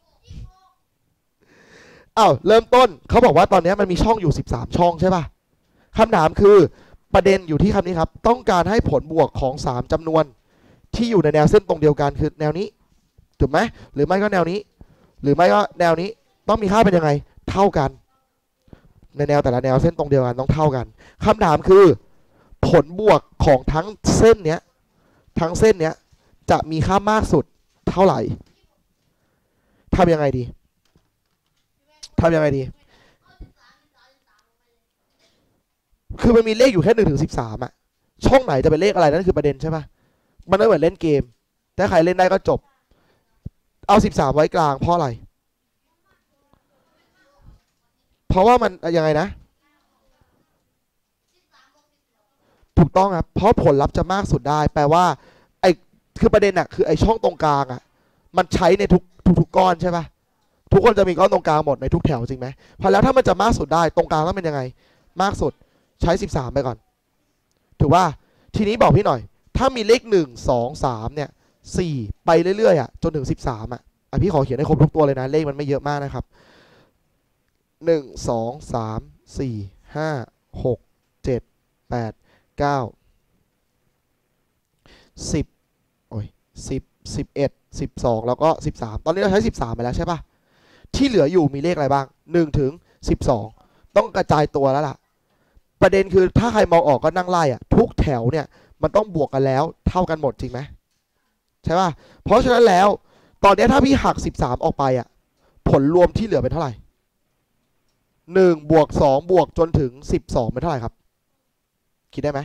อ้าวเริ่มต้นเขาบอกว่าตอนนี้มันมีช่องอยู่13ช่องใช่ป่ะคำถามคือประเด็นอยู่ที่คำนี้ครับต้องการให้ผลบวกของ3จำนวนที่อยู่ในแนวเส้นตรงเดียวกันคือแนวนี้ถูกไหมหรือไม่ก็แนวนี้หรือไม่ก็แนวนี้ต้องมีค่าเป็นยังไงเท่ากันในแนวแต่ละแนวเส้นตรงเดียวกันต้องเท่ากันคำถามคือผลบวกของทั้งเส้นเนี้ยจะมีค่ามากสุดเท่าไหร่ทำยังไงดีคือมันมีเลขอยู่แค่1 ถึง 13อะช่องไหนจะเป็นเลขอะไรนั่นคือประเด็นใช่ปะมันไม่เหมือนเล่นเกมถ้าใครเล่นได้ก็จบเอา13ไว้กลางเพราะอะไรเพราะว่ามันยังไงนะถูกต้องครับเพราะผลลัพธ์จะมากสุดได้แปลว่าไอ้คือประเด็นอะคือไอ้ช่องตรงกลางอะมันใช้ในทุกก้อนใช่ปะทุกคนจะมีก้อนตรงกลางหมดในทุกแถวจริงไหมพอแล้วถ้ามันจะมากสุดได้ตรงกลางต้องเป็นยังไงมากสุดใช้13ไปก่อนถือว่าทีนี้บอกพี่หน่อยถ้ามีเลข1 2 3เนี่ย4ไปเรื่อยๆอ่ะจนถึง13อ่ะพี่ขอเขียนให้ครบทุกตัวเลยนะเลขมันไม่เยอะมากนะครับ1 2 3 4 5 6 7 8 9 10โอ้ย10 11 12แล้วก็13ตอนนี้เราใช้13ไปแล้วใช่ปะที่เหลืออยู่มีเลขอะไรบ้าง1 ถึง 12ต้องกระจายตัวแล้วล่ะประเด็นคือถ้าใครมองออกก็นั่งไล่อะทุกแถวเนี่ยมันต้องบวกกันแล้วเท่ากันหมดจริงไหมใช่ป่ะเพราะฉะนั้นแล้วตอนนี้ถ้าพี่หัก13ออกไปอะผลรวมที่เหลือเป็นเท่าไหร่1 บวก 2 บวกจนถึง12เป็นเท่าไหร่ครับคิดได้ไหม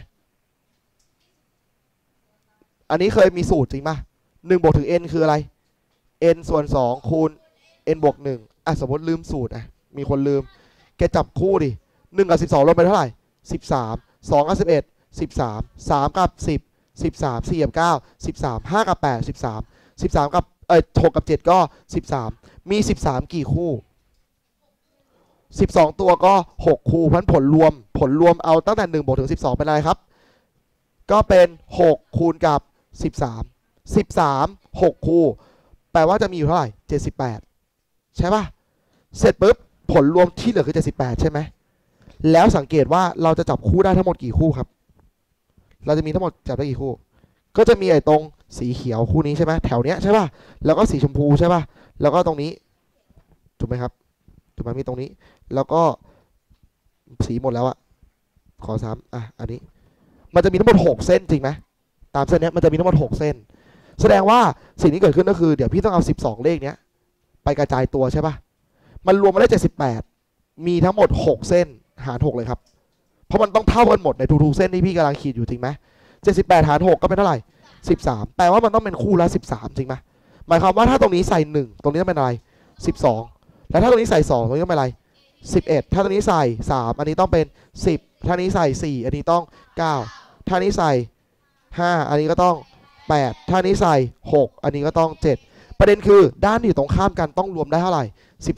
อันนี้เคยมีสูตรจริงป่ะ1 บวกถึง n คืออะไร n ส่วน2คูณ n บวก1อ่ะสมมติลืมสูตรอ่ะมีคนลืมแกจับคู่ดิ1 กับ 12รวมเป็นเท่าไหร่13 2 กับ 11 13 3 กับ 10 13 4 กับ 9 13 5 กับ 8 13 13 กับ6 กับ 7 ก็13มี13กี่คู่12ตัวก็6คู่เพราะผลรวมเอาตั้งแต่1 บวกถึง 12เป็นอะไรครับก็เป็น6คูณกับ13 6คู่แปลว่าจะมีอยู่เท่าไหร่78ใช่ป่ะเสร็จปุ๊บผลรวมที่เหลือคือ78ใช่ไหมแล้วสังเกตว่าเราจะจับคู่ได้ทั้งหมดกี่คู่ครับเราจะมีทั้งหมดจับได้กี่คู่ก็จะมีไอ้ตรงสีเขียวคู่นี้ใช่ไหมแถวเนี้ยใช่ป่ะแล้วก็สีชมพูใช่ป่ะแล้วก็ตรงนี้ถูกไหมครับถูกไหมมีตรงนี้แล้วก็สีหมดแล้วอะขอซ้ำอันนี้มันจะมีทั้งหมด6เส้นจริงไหมตามเส้นนี้มันจะมีทั้งหมด6เส้นแสดงว่าสิ่งที่เกิดขึ้นก็คือเดี๋ยวพี่ต้องเอา12เลขเนี้ยไปกระจายตัวใช่ป่ะมันรวมมาได้78มีทั้งหมด6เส้นหาร6เลยครับเพราะมันต้องเท่ากันหมดในทุกๆเส้นที่พี่กำลังขีดอยู่จริงไหม78หาร6ก็เป็นเท่าไหร่13แปลว่ามันต้องเป็นคู่ละ13จริงไหมหมายความว่าถ้าตรงนี้ใส่1ตรงนี้ต้องเป็นอะไร12แล้วถ้าตรงนี้ใส่2ตรงนี้ต้องเป็นอะไร11ถ้าตรงนี้ใส่3อันนี้ต้องเป็น10ถ้านี้ใส่4อันนี้ต้อง9ถ้านี้ใส่5อันนี้ก็ต้อง8ถ้านี้ใส่6อันนี้ก็ต้อง7ประเด็นคือด้านที่อยู่ตรงข้ามกันต้องรวมได้เท่าไหร่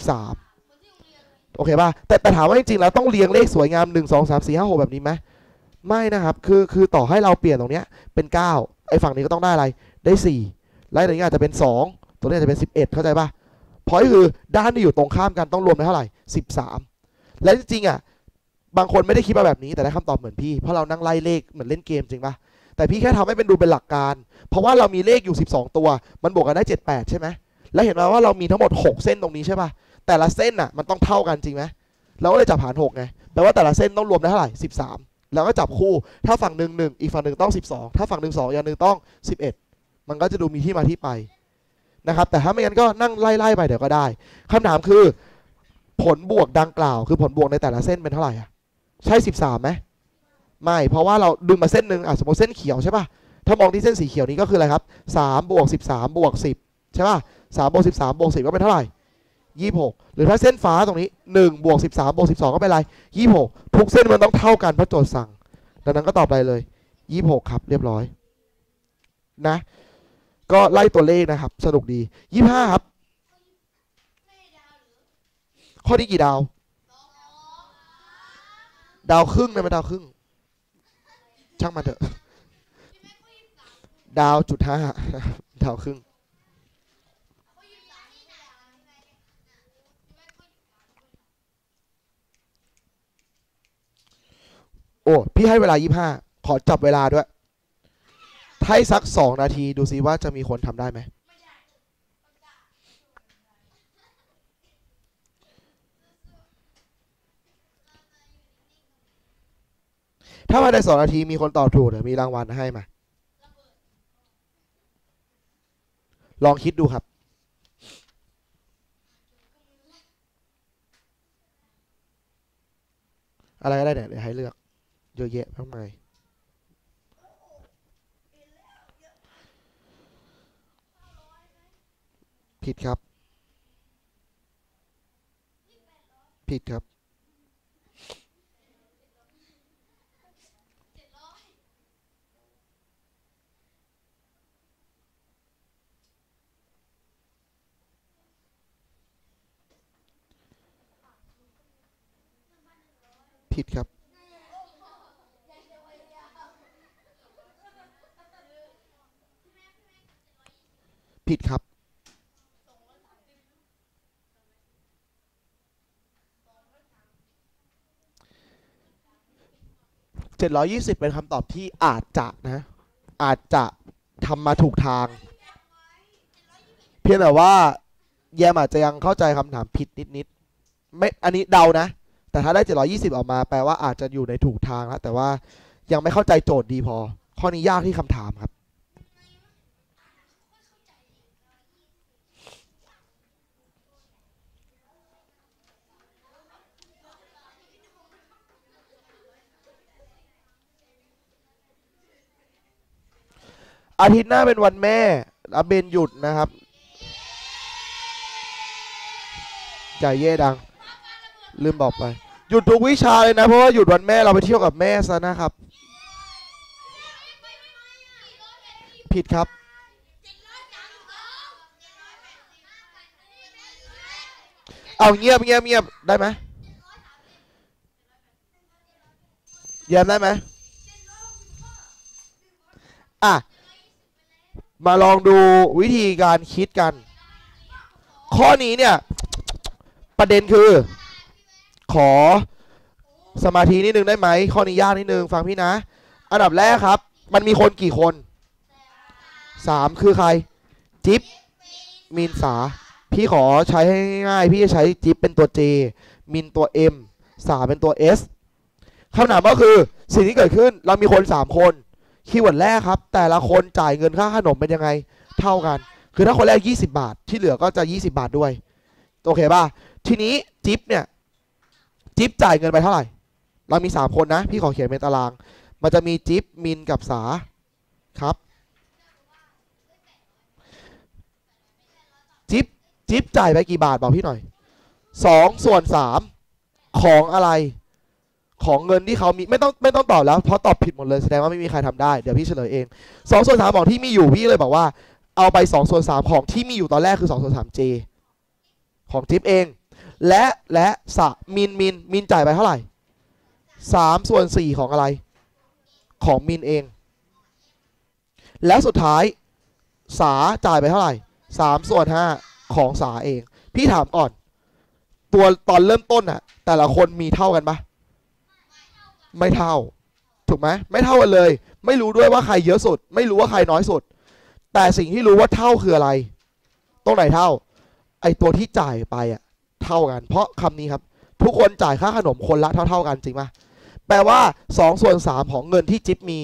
13โอเคป่ะแต่ถามว่าจริงๆแล้วต้องเรียงเลขสวยงาม1 2 3 4 5 6แบบนี้ไหมไม่นะครับคือต่อให้เราเปลี่ยนตรงเนี้ยเป็น9ไอ้ฝั่งนี้ก็ต้องได้อะไรได้4และตรงนี้อาจจะเป็น2ตรงนี้อาจจะเป็น11เข้าใจป่ะเพราะคือด้านที่อยู่ตรงข้ามกันต้องรวมได้เท่าไหร่13และจริงๆบางคนไม่ได้คิดมาแบบนี้แต่ได้คำตอบเหมือนพี่เพราะเรานั่งไล่เลขเหมือนเล่นเกมจริงป่ะแต่พี่แค่ทำให้เป็นดูเป็นหลักการเพราะว่าเรามีเลขอยู่12ตัวมันบวกกันได้78ใช่ไหมแล้วเห็นไหมว่าเรามีทั้งหมด6เส้นตรงนี้ใช่ป่ะแต่ละเส้นมันต้องเท่ากันจริงไหมเราก็เลยจับหาร6ไงแปลว่าแต่ละเส้นต้องรวมได้เท่าไหร่13แล้วก็จับคู่ถ้าฝั่งหนึ่ง1อีกฝั่งหนึ่งต้อง12ถ้าฝั่งหนึ่ง2อย่างหนึ่งต้อง11 มันก็จะดูมีที่มาที่ไปนะครับแต่ถ้าไม่งั้นก็นั่งไล่ไปเดี๋ยวก็ได้คำถามคือผลบวกดังกล่าวคือผลบวกในแต่ละเส้นเป็นเท่าไหร่อะใช่13ไหมไม่เพราะว่าเราดึงมาเส้นหนึ่งสมมติเส้นเขียวใช่ป่ะถ้ามองที่เส้นสีเขียวนี้ก็คืออะไรครับ3 บวก 13 บวก 10ใช่ป่ะ3 บวก 13 บวก 10ก็เป็นเท่าไหร่26หรือถ้าเส้นฟ้าตรงนี้1 บวก 13 บวก 12ก็เป็นอะไร26ทุกเส้นมันต้องเท่ากันเพราะโจทย์สั่งดังนั้นก็ตอบไปเลย26ครับเรียบร้อยนะก็ไล่ตัวเลขนะครับสนุกดี25ครับข้อนี้กี่ดาวดาวครึ่งนะไม่ดาวครึ่งช่างมันเถอะดาวจุด5ดาวครึ่งโอ้พี่ให้เวลา25ขอจับเวลาด้วยให้สัก2 นาทีดูซิว่าจะมีคนทำได้ไหมถ้าภายใน2 นาทีมีคนตอบถูกเดี๋ยวมีรางวัลให้มาลองคิดดูครับอะไรก็ได้เนี่ยเดี๋ยวให้เลือกเยอะแยะมากมายผิดครับผิดครับผิดครับผิดครับ720เป็นคำตอบที่อาจจะนะอาจจะทำมาถูกทางเพียงแต่ว่าแยมอาจจะยังเข้าใจคำถามผิดนิดไม่อันนี้เดานะแต่ถ้าได้720ออกมาแปลว่าอาจจะอยู่ในถูกทางแล้วแต่ว่ายังไม่เข้าใจโจทย์ดีพอข้อนี้ยากที่คำถามครับอาทิตย์หน้าเป็นวันแม่อาเบนหยุดนะครับจ่ายเย่ดังลืมบอกไปหยุดทุกวิชาเลยนะเพราะว่าหยุดวันแม่เราไปเที่ยวกับแม่ซะนะครับผิดครับเอาเงียบได้ไหมแยมได้ไหมอ่ะมาลองดูวิธีการคิดกันข้อนี้เนี่ยประเด็นคือขอสมาธินิดนึงได้ไหมข้อนี้ยากนิดนึงฟังพี่นะอันดับแรกครับมันมีคนกี่คน3คือใครจิ๊บมินสาพี่ขอใช้ให้ง่ายพี่จะใช้จิ๊บเป็นตัว J มินตัว M สาเป็นตัว S คำถามก็คือสิ่งที่เกิดขึ้นเรามีคน3คนคีย์เวิร์ดแรกครับแต่ละคนจ่ายเงินค่าขนมเป็นยังไงเท่ากันคือถ้าคนแรก20 บาทที่เหลือก็จะ20 บาทด้วยโอเคป่ะทีนี้จิ๊บเนี่ยจิ๊บจ่ายเงินไปเท่าไหร่เรามี3คนนะพี่ขอเขียนเป็นตารางมันจะมีจิ๊บมินกับสาครับจิ๊บจ่ายไปกี่บาทบอกพี่หน่อย2/3ของอะไรของเงินที่เขามีไม่ต้องตอบแล้วเพราะตอบผิดหมดเลยแสดงว่าไม่มีใครทำได้เดี๋ยวพี่เฉลยเอง2/3ของที่มีอยู่พี่เลยบอกว่าเอาไป2/3ของที่มีอยู่ตอนแรกคือ2/3J ของจิ๊บเองและสะมินจ่ายไปเท่าไหร่3/4ของอะไรของมินเองและสุดท้ายสาจ่ายไปเท่าไหร่3/5ของสาเองพี่ถามก่อนตัวตอนเริ่มต้นอะแต่ละคนมีเท่ากันปะไม่เท่าถูกไหมไม่เท่ากันเลยไม่รู้ด้วยว่าใครเยอะสุดไม่รู้ว่าใครน้อยสุดแต่สิ่งที่รู้ว่าเท่าคืออะไรตรงไหนเท่าไอตัวที่จ่ายไปอะเท่ากันเพราะคำนี้ครับทุกคนจ่ายค่าขนมคนละเท่ากันจริงปะแปลว่า2/3ของเงินที่จิ๊บมี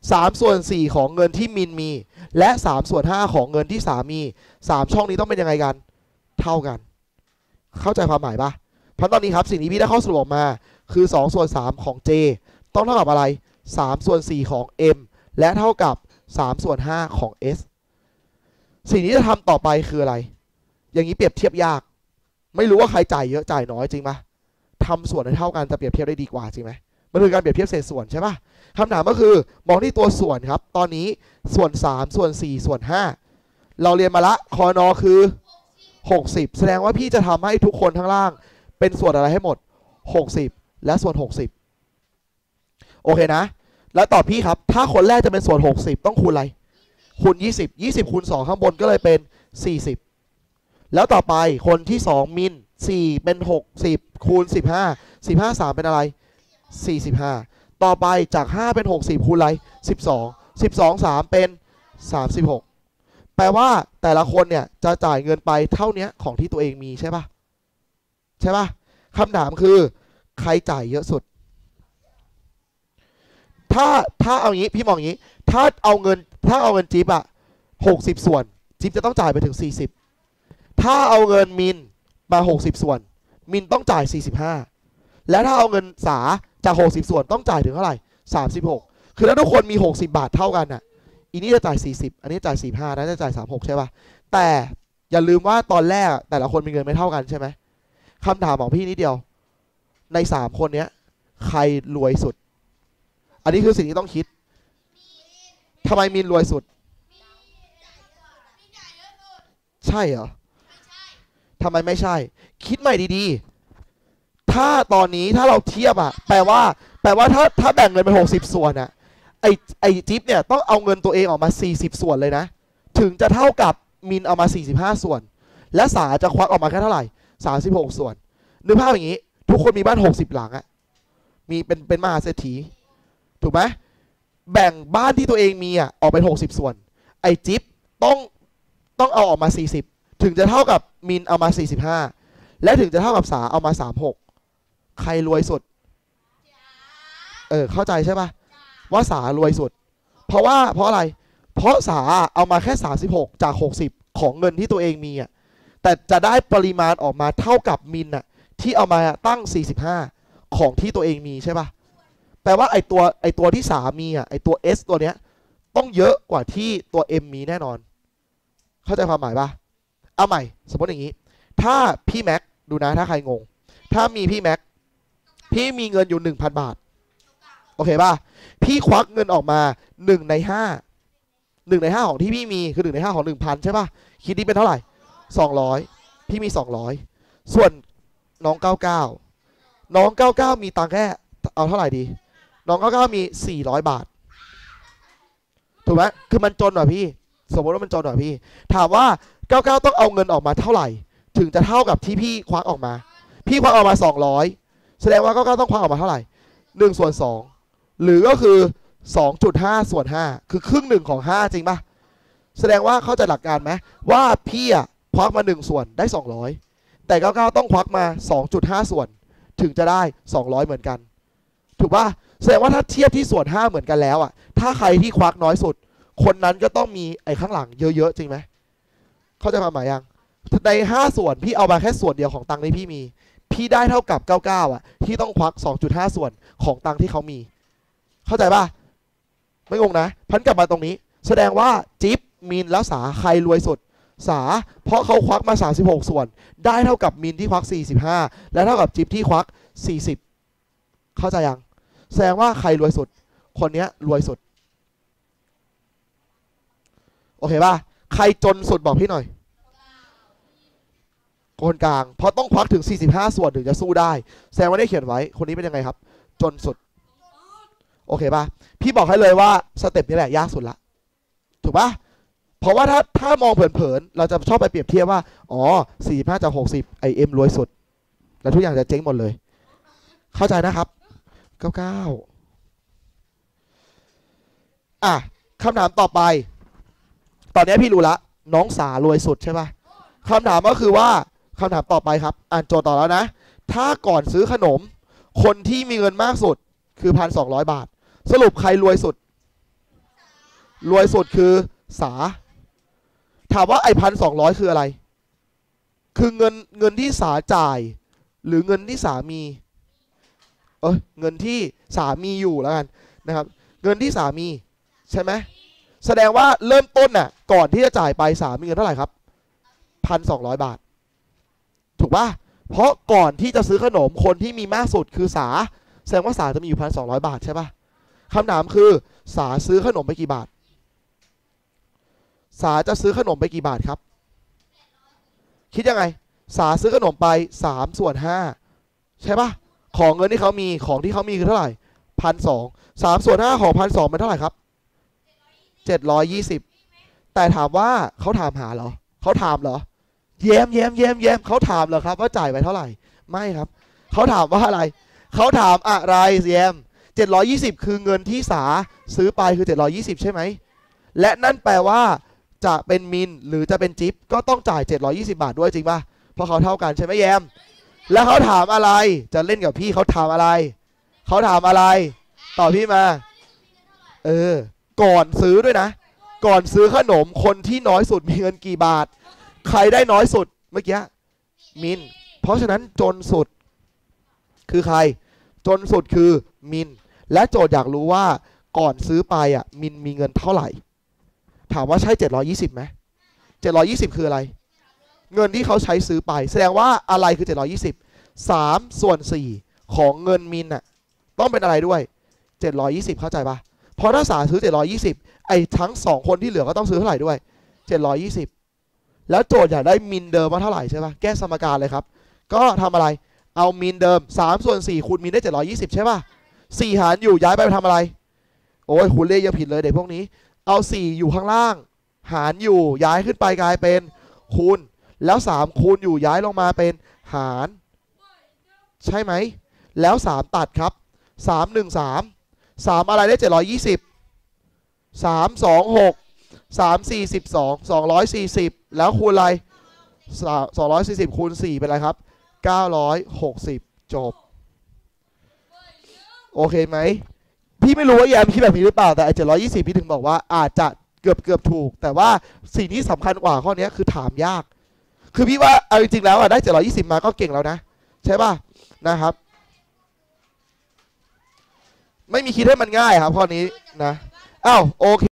3/4ของเงินที่มินมีและ3/5ของเงินที่สามี3ช่องนี้ต้องเป็นยังไงกันเท่ากันเข้าใจความหมายปะเพราะตอนนี้ครับสิ่งที่พี่ได้ข้อสรุปออกมาคือ2/3ของ J ต้องเท่ากับอะไร3/4ของ M และเท่ากับ3/5ของ S สิ่งที่จะทำต่อไปคืออะไรอย่างนี้เปรียบเทียบยากไม่รู้ว่าใครจ่ายเยอะจ่ายน้อยจริงปะทำส่วนให้เท่ากันจะเปรียบเทียบได้ดีกว่าจริงไหมมันคือการเปรียบเทียบเศษส่วนใช่ปะคำถามก็คือมองที่ตัวส่วนครับตอนนี้ส่วน3ส่วน4ส่วน5เราเรียนมาละคอนอคือ60แสดงว่าพี่จะทำให้ทุกคนทั้งล่างเป็นส่วนอะไรให้หมด60และส่วน60โอเคนะแล้วตอบพี่ครับถ้าคนแรกจะเป็นส่วน60ต้องคูณอะไรคูณ20คูณ2ข้างบนก็เลยเป็น40แล้วต่อไปคนที่2มิน4เป็น60คูณ15 3เป็นอะไร45ต่อไปจาก5เป็น60คูณอะไร12 3เป็น36แปลว่าแต่ละคนเนี่ยจะจ่ายเงินไปเท่านี้ของที่ตัวเองมีใช่ปะคำถามคือใครจ่ายเยอะสุดถ้าเอางี้พี่มองอย่างนี้ถ้าเอาเงินจิ๊บอะ60ส่วนจิ๊บจะต้องจ่ายไปถึง40ถ้าเอาเงินมินมา60ส่วนมินต้องจ่าย45และถ้าเอาเงินสาจาก60ส่วนต้องจ่ายถึงเท่าไหร่36คือถ้าทุกคนมี60บาทเท่ากันน่ะอีนี้จะจ่าย40อันนี้จ่าย45นั้นจะจ่าย36ใช่ป่ะแต่อย่าลืมว่าตอนแรกแต่ละคนมีเงินไม่เท่ากันใช่ไหมคำถามของพี่นิดเดียวใน3คนนี้ใครรวยสุดอันนี้คือสิ่งที่ต้องคิดทำไมมินรวยสุดใช่เหรอทำไมไม่ใช่คิดใหม่ดีๆถ้าตอนนี้ถ้าเราเทียบอะแปลว่าถ้าแบ่งเงินเป็น60ส่วนอะไอจิ๊บเนี่ยต้องเอาเงินตัวเองออกมา40ส่วนเลยนะถึงจะเท่ากับมินเอามา45ส่วนและสาจะควักออกมาแค่เท่าไหร่36ส่วนนึกภาพอย่างนี้ทุกคนมีบ้าน60หลังอะมีเป็นมหาเศรษฐีถูกไหมแบ่งบ้านที่ตัวเองมีอะออกเป็น60ส่วนไอจิ๊บต้องเอาออกมา40ถึงจะเท่ากับมินเอามา45และถึงจะเท่ากับสาเอามา36ใครรวยสุดเข้าใจใช่ปะว่าสารวยสุดเพราะอะไรเพราะสาเอามาแค่36จาก60ของเงินที่ตัวเองมีอ่ะแต่จะได้ปริมาณออกมาเท่ากับมินอ่ะที่เอามาตั้ง45ของที่ตัวเองมีใช่ปะแปลว่าไอตัวที่สามีอ่ะไอตัว S ตัวเนี้ยต้องเยอะกว่าที่ตัว M มีแน่นอนเข้าใจความหมายปะเอาใหม่สมมติอย่างนี้ถ้าพี่แม็กดูนะถ้าใครงงถ้ามีพี่แม็กพี่มีเงินอยู่ 1,000 บาทโอเคป่ะพี่ควักเงินออกมา1 ใน 5ของที่พี่มีคือ1 ใน 5ของ 1,000 ใช่ป่ะคิดนี้เป็นเท่าไหร่200พี่มี200ส่วนน้อง99มีตังค์แค่เอาเท่าไหร่ดีน้อง99มี400บาทถูกไหมคือมันจนหน่อยพี่สมมติว่ามันจนหน่อยพี่ถามว่า99ต้องเอาเงินออกมาเท่าไหร่ถึงจะเท่ากับที่พี่ควักออกมาพี่ควักออกมา200แสดงว่า99ต้องควักออกมาเท่าไหร่1/2หรือก็คือ 2.5/5 คือครึ่งหนึ่งของ5จริงป่ะแสดงว่าเข้าใจหลักการไหมว่าพี่อะควักมา1ส่วนได้200แต่99ต้องควักมา 2.5 ส่วนถึงจะได้200เหมือนกันถูกป่ะแสดงว่าถ้าเทียบที่ส่วน5เหมือนกันแล้วอะถ้าใครที่ควักน้อยสุดคนนั้นก็ต้องมีไอ้ข้างหลังเยอะๆจริงไหมเข้าใจความหมายยังใน5ส่วนพี่เอามาแค่ส่วนเดียวของตังค์ที่พี่มีพี่ได้เท่ากับ99อ่ะที่ต้องควัก 2.5 ส่วนของตังค์ที่เขามีเข้าใจป่ะไม่งงนะพันกลับมาตรงนี้แสดงว่าจิ๊บมินแล้วสาใครรวยสุดสาเพราะเขาควักมา36ส่วนได้เท่ากับมินที่ควัก45และเท่ากับจิ๊บที่ควัก40เข้าใจยังแสดงว่าใครรวยสุดคนนี้รวยสุดโอเคป่ะใครจนสุดบอกพี่หน่อยคนกลางเพราะต้องควักถึง45ส่วนถึงจะสู้ได้แสดงว่าได้เขียนไว้คนนี้เป็นยังไงครับจนสุดโอเคป่ะพี่บอกให้เลยว่าสเต็ปนี้แหละยากสุดละถูกป่ะเพราะว่าถ้ามองเผินๆเราจะชอบไปเปรียบเทียบว่าอ๋อ45จาก60ไอเอ็มรวยสุดแล้วทุกอย่างจะเจ๊งหมดเลยเข้าใจนะครับ99คำถามต่อไปตอนนี้พี่รู้ละน้องสารวยสุดใช่ป่ะคำถามก็คือว่าคำถามต่อไปครับอ่านโจทย์ต่อแล้วนะถ้าก่อนซื้อขนมคนที่มีเงินมากสุดคือ1,200 บาทสรุปใครรวยสุดรวยสุดคือสาถามว่าไอ้1,200คืออะไรคือเงินที่สาจ่ายหรือเงินที่สามีเงินที่สามีอยู่แล้วกันนะครับเงินที่สามีใช่ไหมแสดงว่าเริ่มต้นน่ะก่อนที่จะจ่ายไปสามีเงินเท่าไหร่ครับ1,200 บาทถูกป่ะเพราะก่อนที่จะซื้อขนมคนที่มีมากสุดคือสาแสดงว่าสาจะมีอยู่1,200 บาทใช่ป่ะคำถามคือสาซื้อขนมไปกี่บาทสาจะซื้อขนมไปกี่บาทครับคิดยังไงสาซื้อขนมไป3/5ใช่ป่ะของเงินที่เขามีของที่เขามีคือเท่าไหร่1,200 3/5ของ1,200เป็นเท่าไหร่ครับ720แต่ถามว่าเขาถามหาเหรอเขาถามเหรอแย้มเขาถามเหรอครับว่าจ่ายไปเท่าไหร่ไม่ครับเขาถามว่าอะไรเขาถามอะไรแย้ม720คือเงินที่สาซื้อไปคือ720ใช่ไหมและนั่นแปลว่าจะเป็นมินหรือจะเป็นจิ๊บก็ต้องจ่าย720 บาทด้วยจริงป่ะเพราะเขาเท่ากันใช่ไหมแย้มแล้วเขาถามอะไรจะเล่นกับพี่เขาถามอะไรเขาถามอะไรตอบพี่มาก่อนซื้อด้วยนะก่อนซื้อขนมคนที่น้อยสุดมีเงินกี่บาทใครได้น้อยสุดเมื่อกี้มินเพราะฉะนั้นจนสุดคือใครจนสุดคือมินและโจทย์อยากรู้ว่าก่อนซื้อไปมินมีเงินเท่าไหร่ถามว่าใช่720ไหม720คืออะไรเงินที่เขาใช้ซื้อไปแสดงว่าอะไรคือ720 3/4ของเงินมินต้องเป็นอะไรด้วย720เข้าใจปะเพราะถ้าสาซื้อ720ไอ้ทั้ง2คนที่เหลือก็ต้องซื้อเท่าไหร่ด้วย720แล้วโจทย์อยากได้มินเดิมว่าเท่าไหร่ใช่ปะแก้สมการเลยครับก็ทำอะไรเอามินเดิม3/4คูณมินได้720ใช่ปะ4หารอยู่ย้ายไปทำอะไรโอ้ยคูณเลขยังผิดเลยเด็กพวกนี้เอา4อยู่ข้างล่างหารอยู่ย้ายขึ้นไปกลายเป็นคูณแล้ว3คูณอยู่ย้ายลงมาเป็นหารใช่ไหมแล้ว3ตัดครับ3 1 3อะไรได้720 3 2 6 3 4 12 240แล้วคูณอะไร240คูณ4เป็นอะไรครับ960จบโอเคไหมพี่ไม่รู้ว่าแยมคิดแบบนี้หรือเปล่าแต่720พี่ถึงบอกว่าอาจจะเกือบถูกแต่ว่าสิ่งที่สำคัญกว่าข้อนี้คือถามยากคือพี่ว่าเอาจริงๆแล้วได้720มาก็เก่งแล้วนะใช่ป่ะนะครับไม่มีคิดให้มันง่ายครับข้อนี้นะอ้าวโอเค